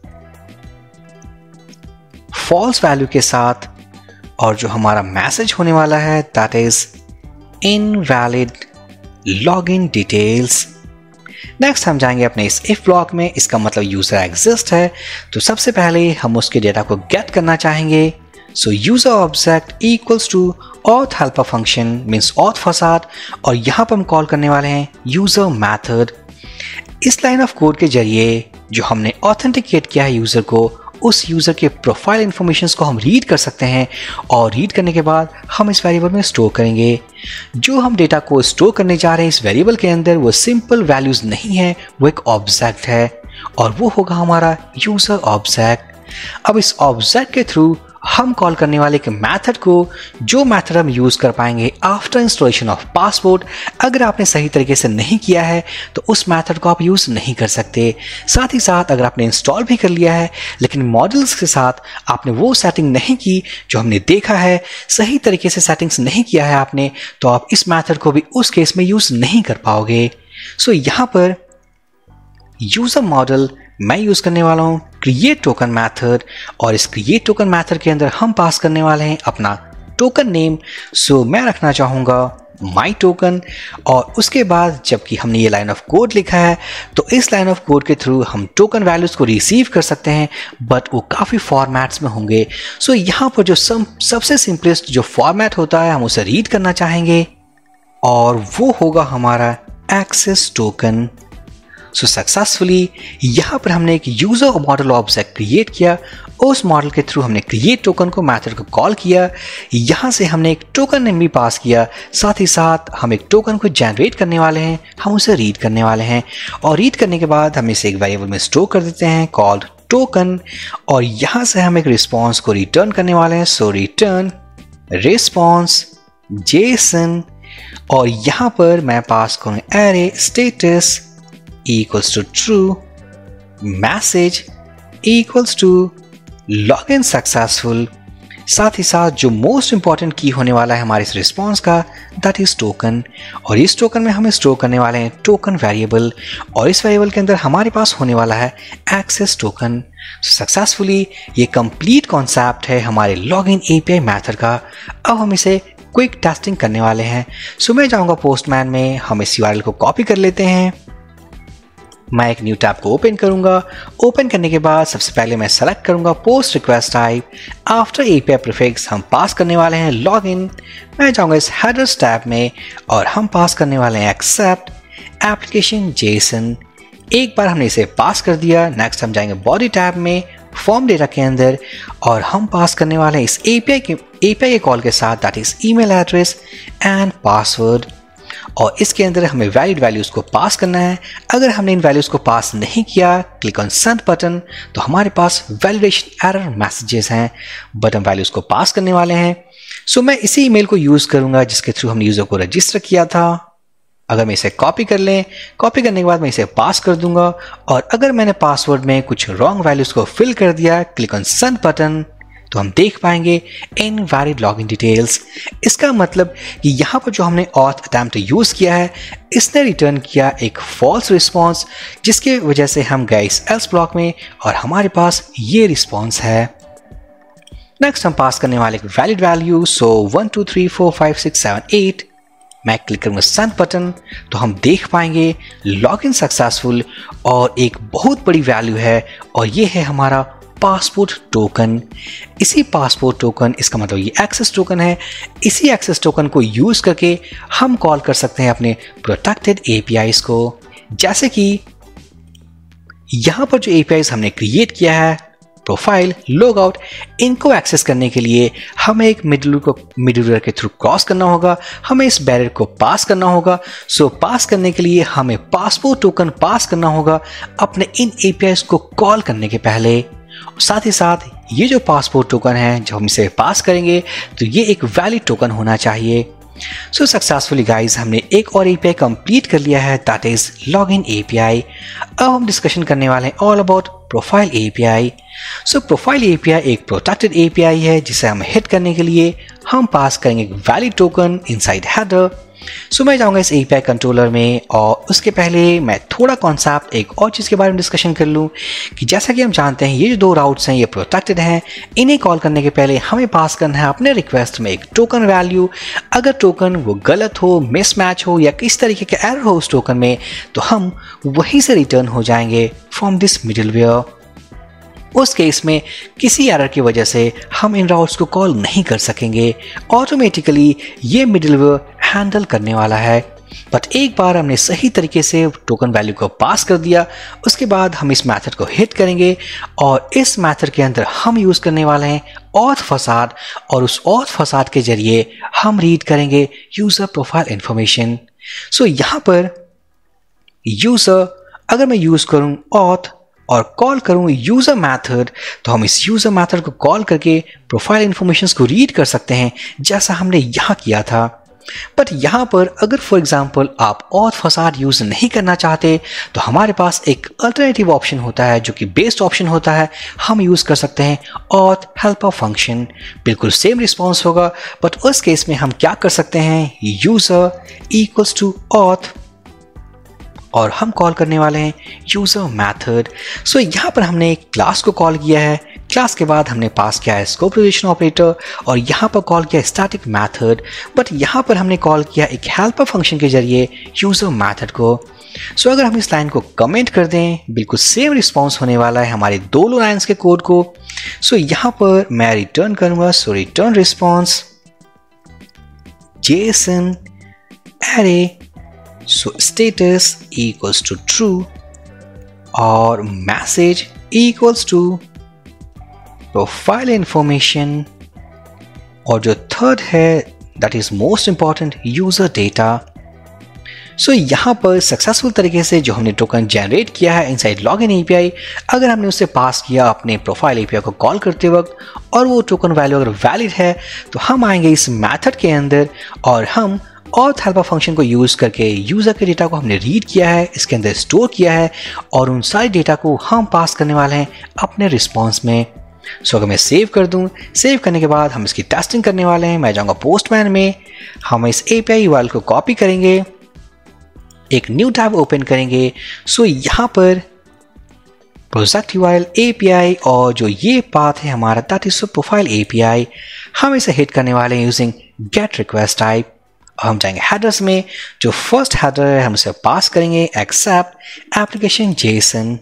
[SPEAKER 1] फॉल्स वैल्यू के साथ, और जो हमारा मैसेज होने वाला है that is invalid login details. Next हम जाएंगे अपने इस इफ ब्लॉक में, इसका मतलब यूजर एग्जिस्ट है, तो सबसे पहले हम उसके डेटा को गेट करना चाहेंगे। So user object equals to auth helper function means auth facade, और यहाँ पर हम कॉल करने वाले हैं यूजर मेथड। इस लाइन ऑफ कोड के जरिए जो हमने ऑथेंटिकेट किया है यूजर को, उस यूजर के प्रोफाइल इंफॉर्मेशन को हम रीड कर सकते हैं, और रीड करने के बाद हम इस वेरिएबल में स्टोर करेंगे। जो हम डेटा को स्टोर करने जा रहे हैं इस वेरिएबल के अंदर वो सिंपल वैल्यूज नहीं है, वो एक ऑब्जेक्ट है, और वो होगा हमारा यूजर ऑब्जेक्ट। अब इस ऑब्जेक्ट के थ्रू हम कॉल करने वाले के मेथड को, जो मेथड हम यूज कर पाएंगे आफ्टर इंस्टॉलेशन ऑफ पासपोर्ट। अगर आपने सही तरीके से नहीं किया है तो उस मेथड को आप यूज नहीं कर सकते। साथ ही साथ अगर आपने इंस्टॉल भी कर लिया है लेकिन मॉडल्स के साथ आपने वो सेटिंग नहीं की जो हमने देखा है, सही तरीके से सेटिंग्स नहीं किया है आपने, तो आप इस मेथड को भी उस केस में यूज नहीं कर पाओगे। सो so, यहाँ पर यूजर मॉडल मैं यूज करने वाला हूं क्रिएट टोकन मेथड, और इस क्रिएट टोकन मेथड के अंदर हम पास करने वाले हैं अपना टोकन नेम। सो मैं रखना चाहूंगा माई टोकन। और उसके बाद जबकि हमने ये लाइन ऑफ कोड लिखा है तो इस लाइन ऑफ कोड के थ्रू हम टोकन वैल्यूज़ को रिसीव कर सकते हैं, बट वो काफ़ी फॉर्मेट्स में होंगे। सो so, यहाँ पर जो सम सबसे सिंपलेस्ट जो फॉर्मेट होता है हम उसे रीड करना चाहेंगे और वो होगा हमारा एक्सेस टोकन। सो सक्सेसफुली यहाँ पर हमने एक यूजर मॉडल ऑब्जेक्ट क्रिएट किया। उस मॉडल के थ्रू हमने क्रिएट टोकन को मेथड को कॉल किया। यहाँ से हमने एक टोकन नेम भी पास किया, साथ ही साथ हम एक टोकन को जनरेट करने वाले हैं, हम उसे रीड करने वाले हैं। और रीड करने के बाद हम इसे एक वेरिएबल में स्टोर कर देते हैं कॉल्ड टोकन। और यहाँ से हम एक रिस्पॉन्स को रिटर्न करने वाले हैं। सो रिटर्न रिस्पॉन्स जेसन और यहाँ पर मैं पास करूँ array status equals to true, message equals to login successful। साथ ही साथ जो मोस्ट इंपॉर्टेंट की होने वाला है हमारे इस रिस्पॉन्स का, दैट इज टोकन। और इस टोकन में हम स्टोर करने वाले हैं टोकन वेरिएबल, और इस वेरिएबल के अंदर हमारे पास होने वाला है एक्सेस टोकन। सक्सेसफुली ये कंप्लीट कॉन्सेप्ट है हमारे लॉगिन एपीआई मेथड का। अब हम इसे क्विक टेस्टिंग करने वाले हैं। सो मैं जाऊंगा पोस्टमैन में, हम इस यूआरएल को कॉपी कर लेते हैं। मैं एक न्यू टैब को ओपन करूंगा। ओपन करने के बाद सबसे पहले मैं सेलेक्ट करूंगा post request type. After API prefix हम पास करने वाले हैं लॉगिन। मैं जाऊंगा इस हेडर्स टैब में और हम पास करने वाले हैं एक्सेप्ट एप्लीकेशन जेसन। एक बार हमने इसे पास कर दिया। नेक्स्ट हम जाएंगे बॉडी टैब में फॉर्म डेटा के अंदर और हम पास करने वाले हैं इस एपीआई के एपीआई के कॉल के साथ, that is email address and password. और इसके अंदर हमें वैलिड वैल्यूज़ को पास करना है। अगर हमने इन वैल्यूज़ को पास नहीं किया, क्लिक ऑन सेंड बटन, तो हमारे पास वैलिडेशन एरर मैसेजेस हैं, बट हम वैल्यूज़ को पास करने वाले हैं। सो मैं इसी ईमेल को यूज़ करूंगा जिसके थ्रू हमने यूज़र को रजिस्टर किया था। अगर मैं इसे कॉपी कर लें, कॉपी करने के बाद मैं इसे पास कर दूंगा। और अगर मैंने पासवर्ड में कुछ रॉन्ग वैल्यूज़ को फिल कर दिया, क्लिक ऑन सेंड बटन, तो हम देख पाएंगे इनवैलिड लॉगिन डिटेल्स। इसका मतलब कि यहाँ पर जो हमने ऑथ अटेम्प्ट यूज़ किया है, इसने रिटर्न किया एक फॉल्स रिस्पॉन्स, जिसके वजह से हम गए इस एल्स ब्लॉक में और हमारे पास ये रिस्पॉन्स है। नेक्स्ट हम पास करने वाले एक valid value, so one two three four five six seven eight. मैं क्लिक करूँगा सेंड बटन, तो हम देख पाएंगे लॉगिन सक्सेसफुल। और एक बहुत बड़ी वैल्यू है और ये है हमारा पासपोर्ट टोकन। इसी पासपोर्ट टोकन, इसका मतलब ये एक्सेस टोकन है, इसी एक्सेस टोकन को यूज करके हम कॉल कर सकते हैं अपने प्रोटेक्टेड एपीआईज को। जैसे कि यहां पर जो एपीआईज हमने क्रिएट किया है, प्रोफाइल, लॉग आउट, इनको एक्सेस करने के लिए हमें एक मिडलवेयर को मिडलवेयर के थ्रू क्रॉस करना होगा, हमें इस बैरियर को पास करना होगा। सो पास करने के लिए हमें पासपोर्ट टोकन पास करना होगा अपने इन एपीआईज को कॉल करने के पहले। साथ ही साथ ये जो पासपोर्ट टोकन है, जब हम इसे पास करेंगे तो ये एक वैलिड टोकन होना चाहिए। सो सक्सेसफुली गाइज हमने एक और एपीआई कंप्लीट कर लिया है, दैट इज लॉगिन एपीआई। अब हम डिस्कशन करने वाले हैं all about profile API. So profile API एक प्रोटेक्टेड एपीआई है जिसे हम हिट करने के लिए हम पास करेंगे एक valid token inside header. So मैं जाऊंगा इस एपीआई कंट्रोलर में और उसके पहले मैं थोड़ा कॉन्सेप्ट एक और चीज़ के बारे में डिस्कशन कर लूँ कि जैसा कि हम जानते हैं ये जो दो राउट्स हैं ये प्रोटेक्टेड हैं। इन्हें कॉल करने के पहले हमें पास करना है अपने रिक्वेस्ट में एक टोकन वैल्यू। अगर टोकन वो गलत हो, मिसमैच हो या किस तरीके के एरर हो उस टोकन में, तो हम वहीं से रिटर्न हो जाएंगे फ्रॉम दिस मिडलवेयर। उस केस में किसी एरर की वजह से हम इन राउट्स को कॉल नहीं कर सकेंगे, ऑटोमेटिकली ये मिडलवेयर हैंडल करने वाला है। बट एक बार हमने सही तरीके से टोकन वैल्यू को पास कर दिया, उसके बाद हम इस मेथड को हिट करेंगे और इस मेथड के अंदर हम यूज़ करने वाले हैं ऑथ फसाड, और उस ऑथ फसाड के जरिए हम रीड करेंगे यूज़र प्रोफाइल इंफॉर्मेशन। सो यहाँ पर यूज़र, अगर मैं यूज़ करूँ ऑथ और कॉल करूं यूजर मेथड, तो हम इस यूजर मेथड को कॉल करके प्रोफाइल इंफॉर्मेशंस को रीड कर सकते हैं जैसा हमने यहाँ किया था। बट यहाँ पर अगर फॉर एग्जांपल आप ऑथ फसाड यूज नहीं करना चाहते, तो हमारे पास एक अल्टरनेटिव ऑप्शन होता है जो कि बेस्ड ऑप्शन होता है। हम यूज कर सकते हैं ऑथ हेल्पर फंक्शन। बिल्कुल सेम रिस्पॉन्स होगा, बट उस केस में हम क्या कर सकते हैं, यूजर इक्वल्स टू ऑथ और हम कॉल करने वाले हैं यूजर मेथड। सो यहाँ पर हमने एक क्लास को कॉल किया है। क्लास के बाद हमने पास किया है स्कोप रिलेशन ऑपरेटर और यहाँ पर कॉल किया स्टैटिक मेथड, बट यहाँ पर हमने कॉल किया एक हेल्पर फंक्शन के जरिए यूजर मेथड को। सो so, अगर हम इस लाइन को कमेंट कर दें, बिल्कुल सेम रिस्पॉन्स होने वाला है हमारे दोनों लाइन्स के कोड को। सो so, यहाँ पर मैं रिटर्न करूंगा, so return response JSON array, so status equals to true और message equals to profile information, और जो थर्ड है that is most important user data. So so, यहाँ पर सक्सेसफुल तरीके से जो हमने टोकन जनरेट किया है इनसाइड लॉगिन एपीआई, अगर हमने उसे पास किया अपने प्रोफाइल एपीआई को कॉल करते वक्त और वो टोकन वैल्यू अगर वैलिड है तो हम आएंगे इस मेथड के अंदर और हम ऑथ हेल्पर फंक्शन को यूज़ करके यूज़र के डेटा को हमने रीड किया है, इसके अंदर स्टोर किया है और उन सारे डेटा को हम पास करने वाले हैं अपने रिस्पॉन्स में। सो so, अगर मैं सेव कर दूं, सेव करने के बाद हम इसकी टेस्टिंग करने वाले हैं। मैं जाऊंगा पोस्टमैन में, हम इस एपीआई यूआरएल को कॉपी करेंगे, एक न्यू टैब ओपन करेंगे। सो so, यहाँ पर प्रोजेक्ट यूआरएल एपीआई और जो ये पाथ है हमारा दैट इज प्रोफाइल एपीआई, हम इसे हिट करने वाले हैं यूजिंग गेट रिक्वेस्ट टाइप। हम जाएंगे हेडर्स में, जो फर्स्ट हेडर है हम उसे पास करेंगे accept application JSON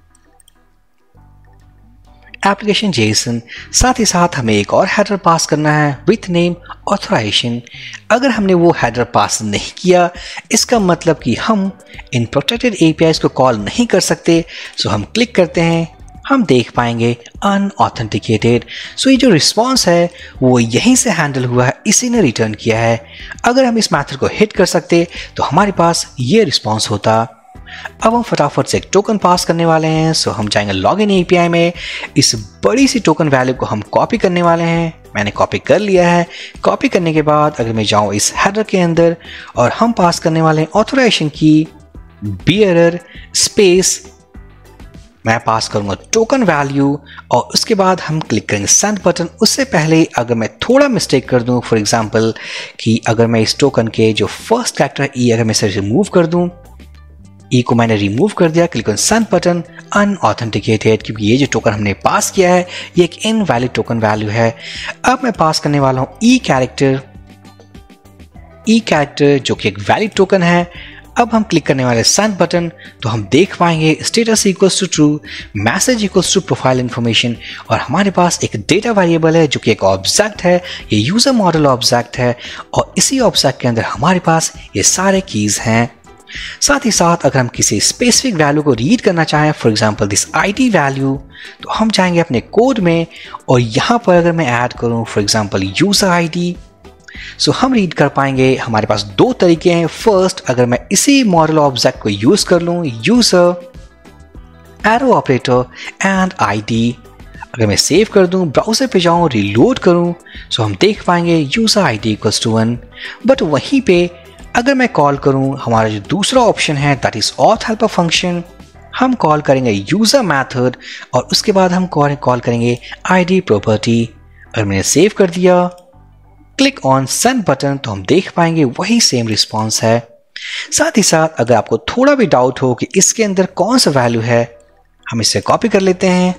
[SPEAKER 1] application JSON. साथ ही साथ हमें एक और हेडर पास करना है विथ नेम ऑथराइजेशन। अगर हमने वो हेडर पास नहीं किया इसका मतलब कि हम इन प्रोटेक्टेड एपीआईज को कॉल नहीं कर सकते। सो हम क्लिक करते हैं, हम देख पाएंगे अनऑथेंटिकेटेड। सो ये जो रिस्पॉन्स है वो यहीं से हैंडल हुआ है, इसी ने रिटर्न किया है। अगर हम इस मेथड को हिट कर सकते तो हमारे पास ये रिस्पॉन्स होता। अब हम फटाफट से एक टोकन पास करने वाले हैं। सो हम जाएंगे लॉगिन एपीआई में, इस बड़ी सी टोकन वैल्यू को हम कॉपी करने वाले हैं। मैंने कॉपी कर लिया है। कॉपी करने के बाद अगर मैं जाऊं इस हेडर के अंदर और हम पास करने वाले हैं ऑथराइजेशन की बियरर स्पेस, मैं पास करूंगा टोकन वैल्यू और उसके बाद हम क्लिक करेंगे सेंड बटन। उससे पहले अगर मैं थोड़ा मिस्टेक कर दूं, फॉर एग्जांपल कि अगर मैं इस टोकन के जो फर्स्ट कैरेक्टर ई अगर मैं इसे रिमूव कर दूं, ई को मैंने रिमूव कर दिया, click on send button, unauthenticated, क्योंकि ये जो टोकन हमने पास किया है ये एक इनवैलिड टोकन वैल्यू है। अब मैं पास करने वाला हूं ई कैरेक्टर ई कैरेक्टर जो कि एक वैलिड टोकन है। अब हम क्लिक करने वाले सेंड बटन तो हम देख पाएंगे status equals to true, message equals to profile information और हमारे पास एक डेटा वेरिएबल है जो कि एक ऑब्जेक्ट है, ये यूजर मॉडल ऑब्जेक्ट है और इसी ऑब्जेक्ट के अंदर हमारे पास ये सारे कीज हैं। साथ ही साथ अगर हम किसी स्पेसिफिक वैल्यू को रीड करना चाहें, for example this ID value, तो हम जाएंगे अपने कोड में और यहाँ पर अगर मैं ऐड करूँ for example user ID, so हम रीड कर पाएंगे। हमारे पास दो तरीके हैं। फर्स्ट, अगर मैं इसी मॉडल ऑब्जेक्ट को यूज कर लूँ, user arrow operator and ID, अगर मैं सेव कर दूं, ब्राउजर पे जाऊं, रीलोड करूं, सो हम देख पाएंगे user ID equals to one. But वहीं पे अगर मैं कॉल करूं, हमारा जो दूसरा ऑप्शन है that is auth helper function, हम कॉल करेंगे यूजर मेथड और उसके बाद हम कॉल कॉल करेंगे आईडी प्रॉपर्टी। अगर मैंने सेव कर दिया, क्लिक ऑन सेंड बटन, तो हम देख पाएंगे वही सेम रिस्पॉन्स है। साथ ही साथ अगर आपको थोड़ा भी डाउट हो कि इसके अंदर कौन सा वैल्यू है, हम इसे कॉपी कर लेते हैं।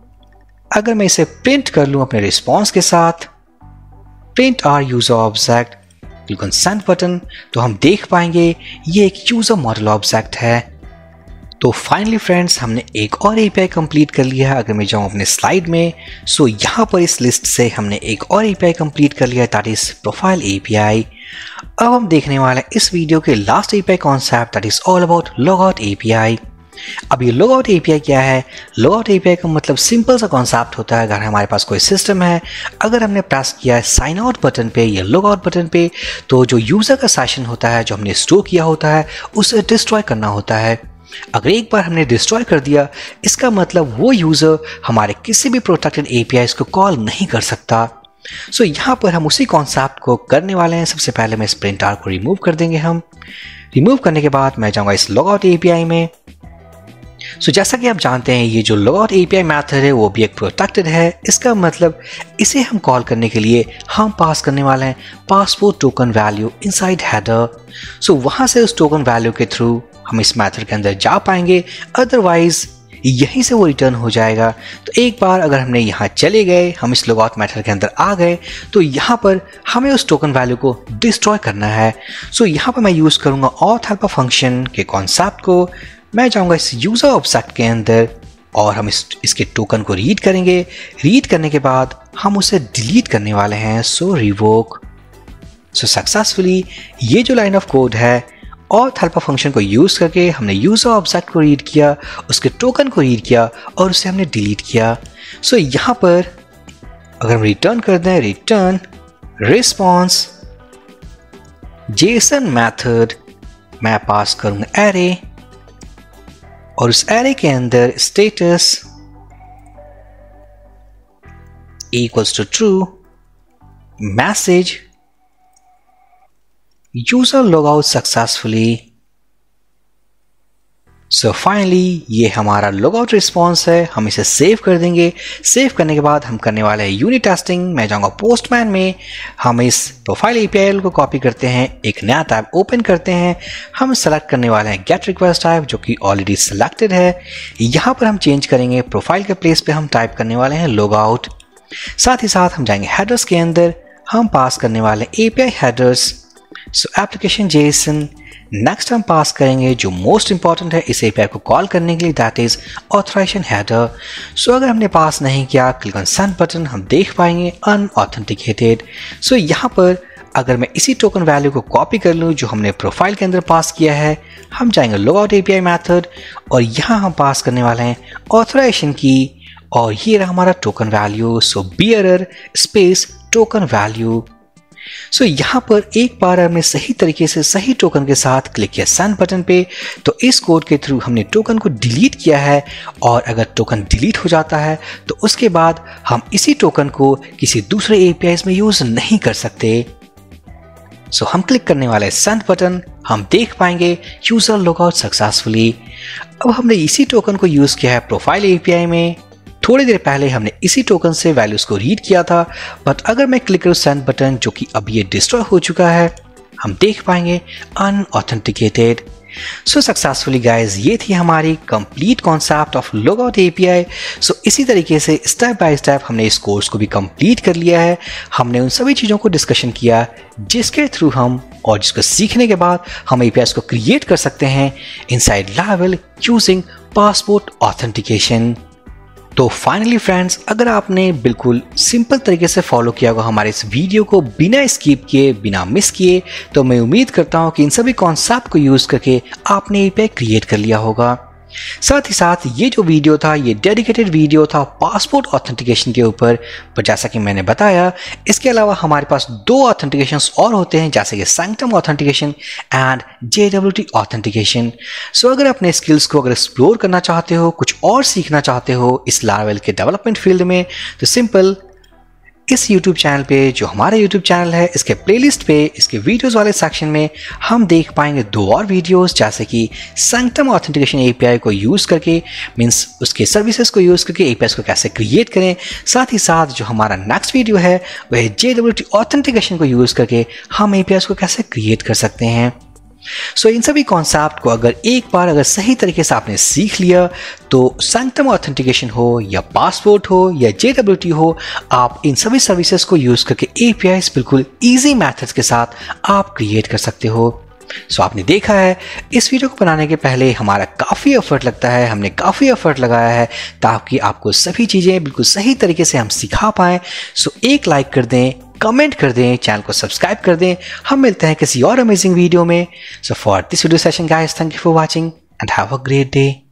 [SPEAKER 1] अगर मैं इसे प्रिंट कर लूं अपने रिस्पॉन्स के साथ, print r user object, click on send button, तो हम देख पाएंगे ये एक यूजर मॉडल ऑब्जेक्ट है। तो फाइनली फ्रेंड्स, हमने एक और एपीआई कंप्लीट कर लिया है। अगर मैं जाऊं अपने स्लाइड में, सो यहाँ पर इस लिस्ट से हमने एक और एपीआई कंप्लीट कर लिया है दैट इज प्रोफाइल एपीआई। अब हम देखने वाले हैं इस वीडियो के last API concept that is all about logout API. अब ये लॉगआउट एपीआई क्या है? लॉगआउट एपीआई का मतलब सिंपल सा कॉन्सेप्ट होता है, अगर हमारे पास कोई सिस्टम है, अगर हमने प्रेस किया है साइन आउट बटन पे या लॉगआउट बटन पे, तो जो यूजर का सेशन होता है, जो हमने स्टोर किया होता है, उसे डिस्ट्रॉय करना होता है। अगर एक बार हमने डिस्ट्रॉय कर दिया, इसका मतलब वो यूजर हमारे किसी भी प्रोटेक्टेड एपीआई को कॉल नहीं कर सकता। सो so, यहाँ पर हम उसी कॉन्सेप्ट को करने वाले हैं। सबसे पहले मैं इस प्रिंट आर को रिमूव कर देंगे। हम रिमूव करने के बाद मैं जाऊँगा इस लॉगआउट एपीआई में। सो so, जैसा कि आप जानते हैं, ये जो लॉगआउट एपीआई मेथड है वो भी एक प्रोटेक्टेड है। इसका मतलब इसे हम कॉल करने के लिए हम पास करने वाले हैं passport token value inside header. So वहाँ से उस टोकन वैल्यू के थ्रू हम इस मेथड के अंदर जा पाएंगे, अदरवाइज यहीं से वो रिटर्न हो जाएगा। तो एक बार अगर हमने यहाँ चले गए, हम इस लॉगआउट मेथड के अंदर आ गए, तो यहाँ पर हमें उस टोकन वैल्यू को डिस्ट्रॉय करना है। सो यहाँ पर मैं यूज़ करूँगा ऑथ हेल्पर फंक्शन के कॉन्सेप्ट को। मैं जाऊँगा इस यूज़र ऑब्जेक्ट के अंदर और हम इस इसके टोकन को रीड करेंगे। रीड करने के बाद हम उसे डिलीट करने वाले हैं। सो रिवोक। सो सक्सेसफुली ये जो लाइन ऑफ कोड है ऑथ हेल्पर फंक्शन को यूज़ करके हमने यूज़र ऑब्जेक्ट को रीड किया, उसके टोकन को रीड किया और उसे हमने डिलीट किया। सो so, यहाँ पर अगर हम रिटर्न कर दें रिटर्न रिस्पॉन्स जेसन मेथड, मैं पास करूँगा एरे और उस एरे के अंदर status equals to true, message user log out successfully. So finally ये हमारा लॉग आउट रिस्पॉन्स है। हम इसे सेव कर देंगे। सेव करने के बाद हम करने वाले हैं यूनिट टेस्टिंग। मैं जाऊंगा पोस्टमैन में, हम इस प्रोफाइल एपीआई को कॉपी करते हैं, एक नया टैब ओपन करते हैं, हम सेलेक्ट करने वाले हैं गेट रिक्वेस्ट टाइप जो कि ऑलरेडी सिलेक्टेड है। यहाँ पर हम चेंज करेंगे, प्रोफाइल के प्लेस पे हम टाइप करने वाले हैं लॉग आउट। साथ ही साथ हम जाएंगे हेडर्स के अंदर, हम पास करने वाले हैं API headers. So application JSON. Next हम पास करेंगे जो मोस्ट इंपॉर्टेंट है इस एपीआई को कॉल करने के लिए, that is authorization header. So अगर हमने पास नहीं किया, क्लिक ऑन सेंड बटन, हम देख पाएंगे अनऑथेंटिकेटेड। सो यहाँ पर अगर मैं इसी टोकन वैल्यू को कॉपी कर लूँ जो हमने प्रोफाइल के अंदर पास किया है, हम जाएंगे लॉग आउट एपीआई मेथड और यहाँ हम पास करने वाले हैं ऑथराइजेशन की और ये रहा हमारा token value. So bearer space token value. So so, यहाँ पर एक बार हमने सही तरीके से सही टोकन के साथ क्लिक किया सेंड बटन पे, तो इस कोड के थ्रू हमने टोकन को डिलीट किया है। और अगर टोकन डिलीट हो जाता है तो उसके बाद हम इसी टोकन को किसी दूसरे एपीआई में यूज नहीं कर सकते। सो so, हम क्लिक करने वाले सेंड बटन, हम देख पाएंगे यूजर लॉग आउट सक्सेसफुली। अब हमने इसी टोकन को यूज किया है प्रोफाइल एपीआई में। थोड़ी देर पहले हमने इसी टोकन से वैल्यूज को रीड किया था, बट अगर मैं क्लिक करूँ सेंड बटन जो कि अब ये डिस्ट्रॉय हो चुका है, हम देख पाएंगे अनऑथेंटिकेटेड। सो सक्सेसफुली गाइज ये थी हमारी complete concept of log out API. So इसी तरीके से स्टेप बाय स्टेप हमने इस कोर्स को भी कंप्लीट कर लिया है। हमने उन सभी चीज़ों को डिस्कशन किया जिसके थ्रू हम और जिसको सीखने के बाद हम एपीआई को क्रिएट कर सकते हैं inside Laravel using passport authentication. तो फाइनली फ्रेंड्स, अगर आपने बिल्कुल सिंपल तरीके से फॉलो किया होगा हमारे इस वीडियो को बिना स्किप किए, बिना मिस किए, तो मैं उम्मीद करता हूं कि इन सभी कॉन्सेप्ट को यूज़ करके आपने एपीआई क्रिएट कर लिया होगा। साथ ही साथ ये जो वीडियो था ये डेडिकेटेड वीडियो था पासपोर्ट ऑथेंटिकेशन के ऊपर, पर जैसा कि मैंने बताया इसके अलावा हमारे पास दो ऑथेंटिकेशंस और होते हैं जैसे कि Sanctum authentication and JWT authentication. So अगर अपने स्किल्स को अगर एक्सप्लोर करना चाहते हो, कुछ और सीखना चाहते हो इस लारावेल के डेवलपमेंट फील्ड में, तो सिंपल इस YouTube चैनल पे जो हमारा YouTube चैनल है इसके प्लेलिस्ट पे इसके वीडियोस वाले सेक्शन में हम देख पाएंगे दो और वीडियोस जैसे कि सैंक्टम ऑथेंटिकेशन एपीआई को यूज़ करके, मींस उसके सर्विसेज को यूज़ करके एपीआई को कैसे क्रिएट करें। साथ ही साथ जो हमारा नेक्स्ट वीडियो है वह जेडब्ल्यूटी ऑथेंटिकेशन को यूज़ करके हम एपीआई को कैसे क्रिएट कर सकते हैं। सो so, इन सभी कॉन्सेप्ट को अगर एक बार अगर सही तरीके से आपने सीख लिया तो सैंक्टम ऑथेंटिकेशन हो या पासपोर्ट हो या जेडब्ल्यूटी हो, आप इन सभी सर्विसेज को यूज़ करके एपीआईज बिल्कुल इजी मेथड्स के साथ आप क्रिएट कर सकते हो। सो so, आपने देखा है इस वीडियो को बनाने के पहले हमारा काफ़ी एफर्ट लगता है, हमने काफ़ी एफर्ट लगाया है ताकि आपको सभी चीज़ें बिल्कुल सही तरीके से हम सिखा पाएँ। सो so, एक लाइक कर दें, कमेंट कर दें, चैनल को सब्सक्राइब कर दें। हम मिलते हैं किसी और अमेजिंग वीडियो में। So for this video session guys, thank you for watching and have a great day.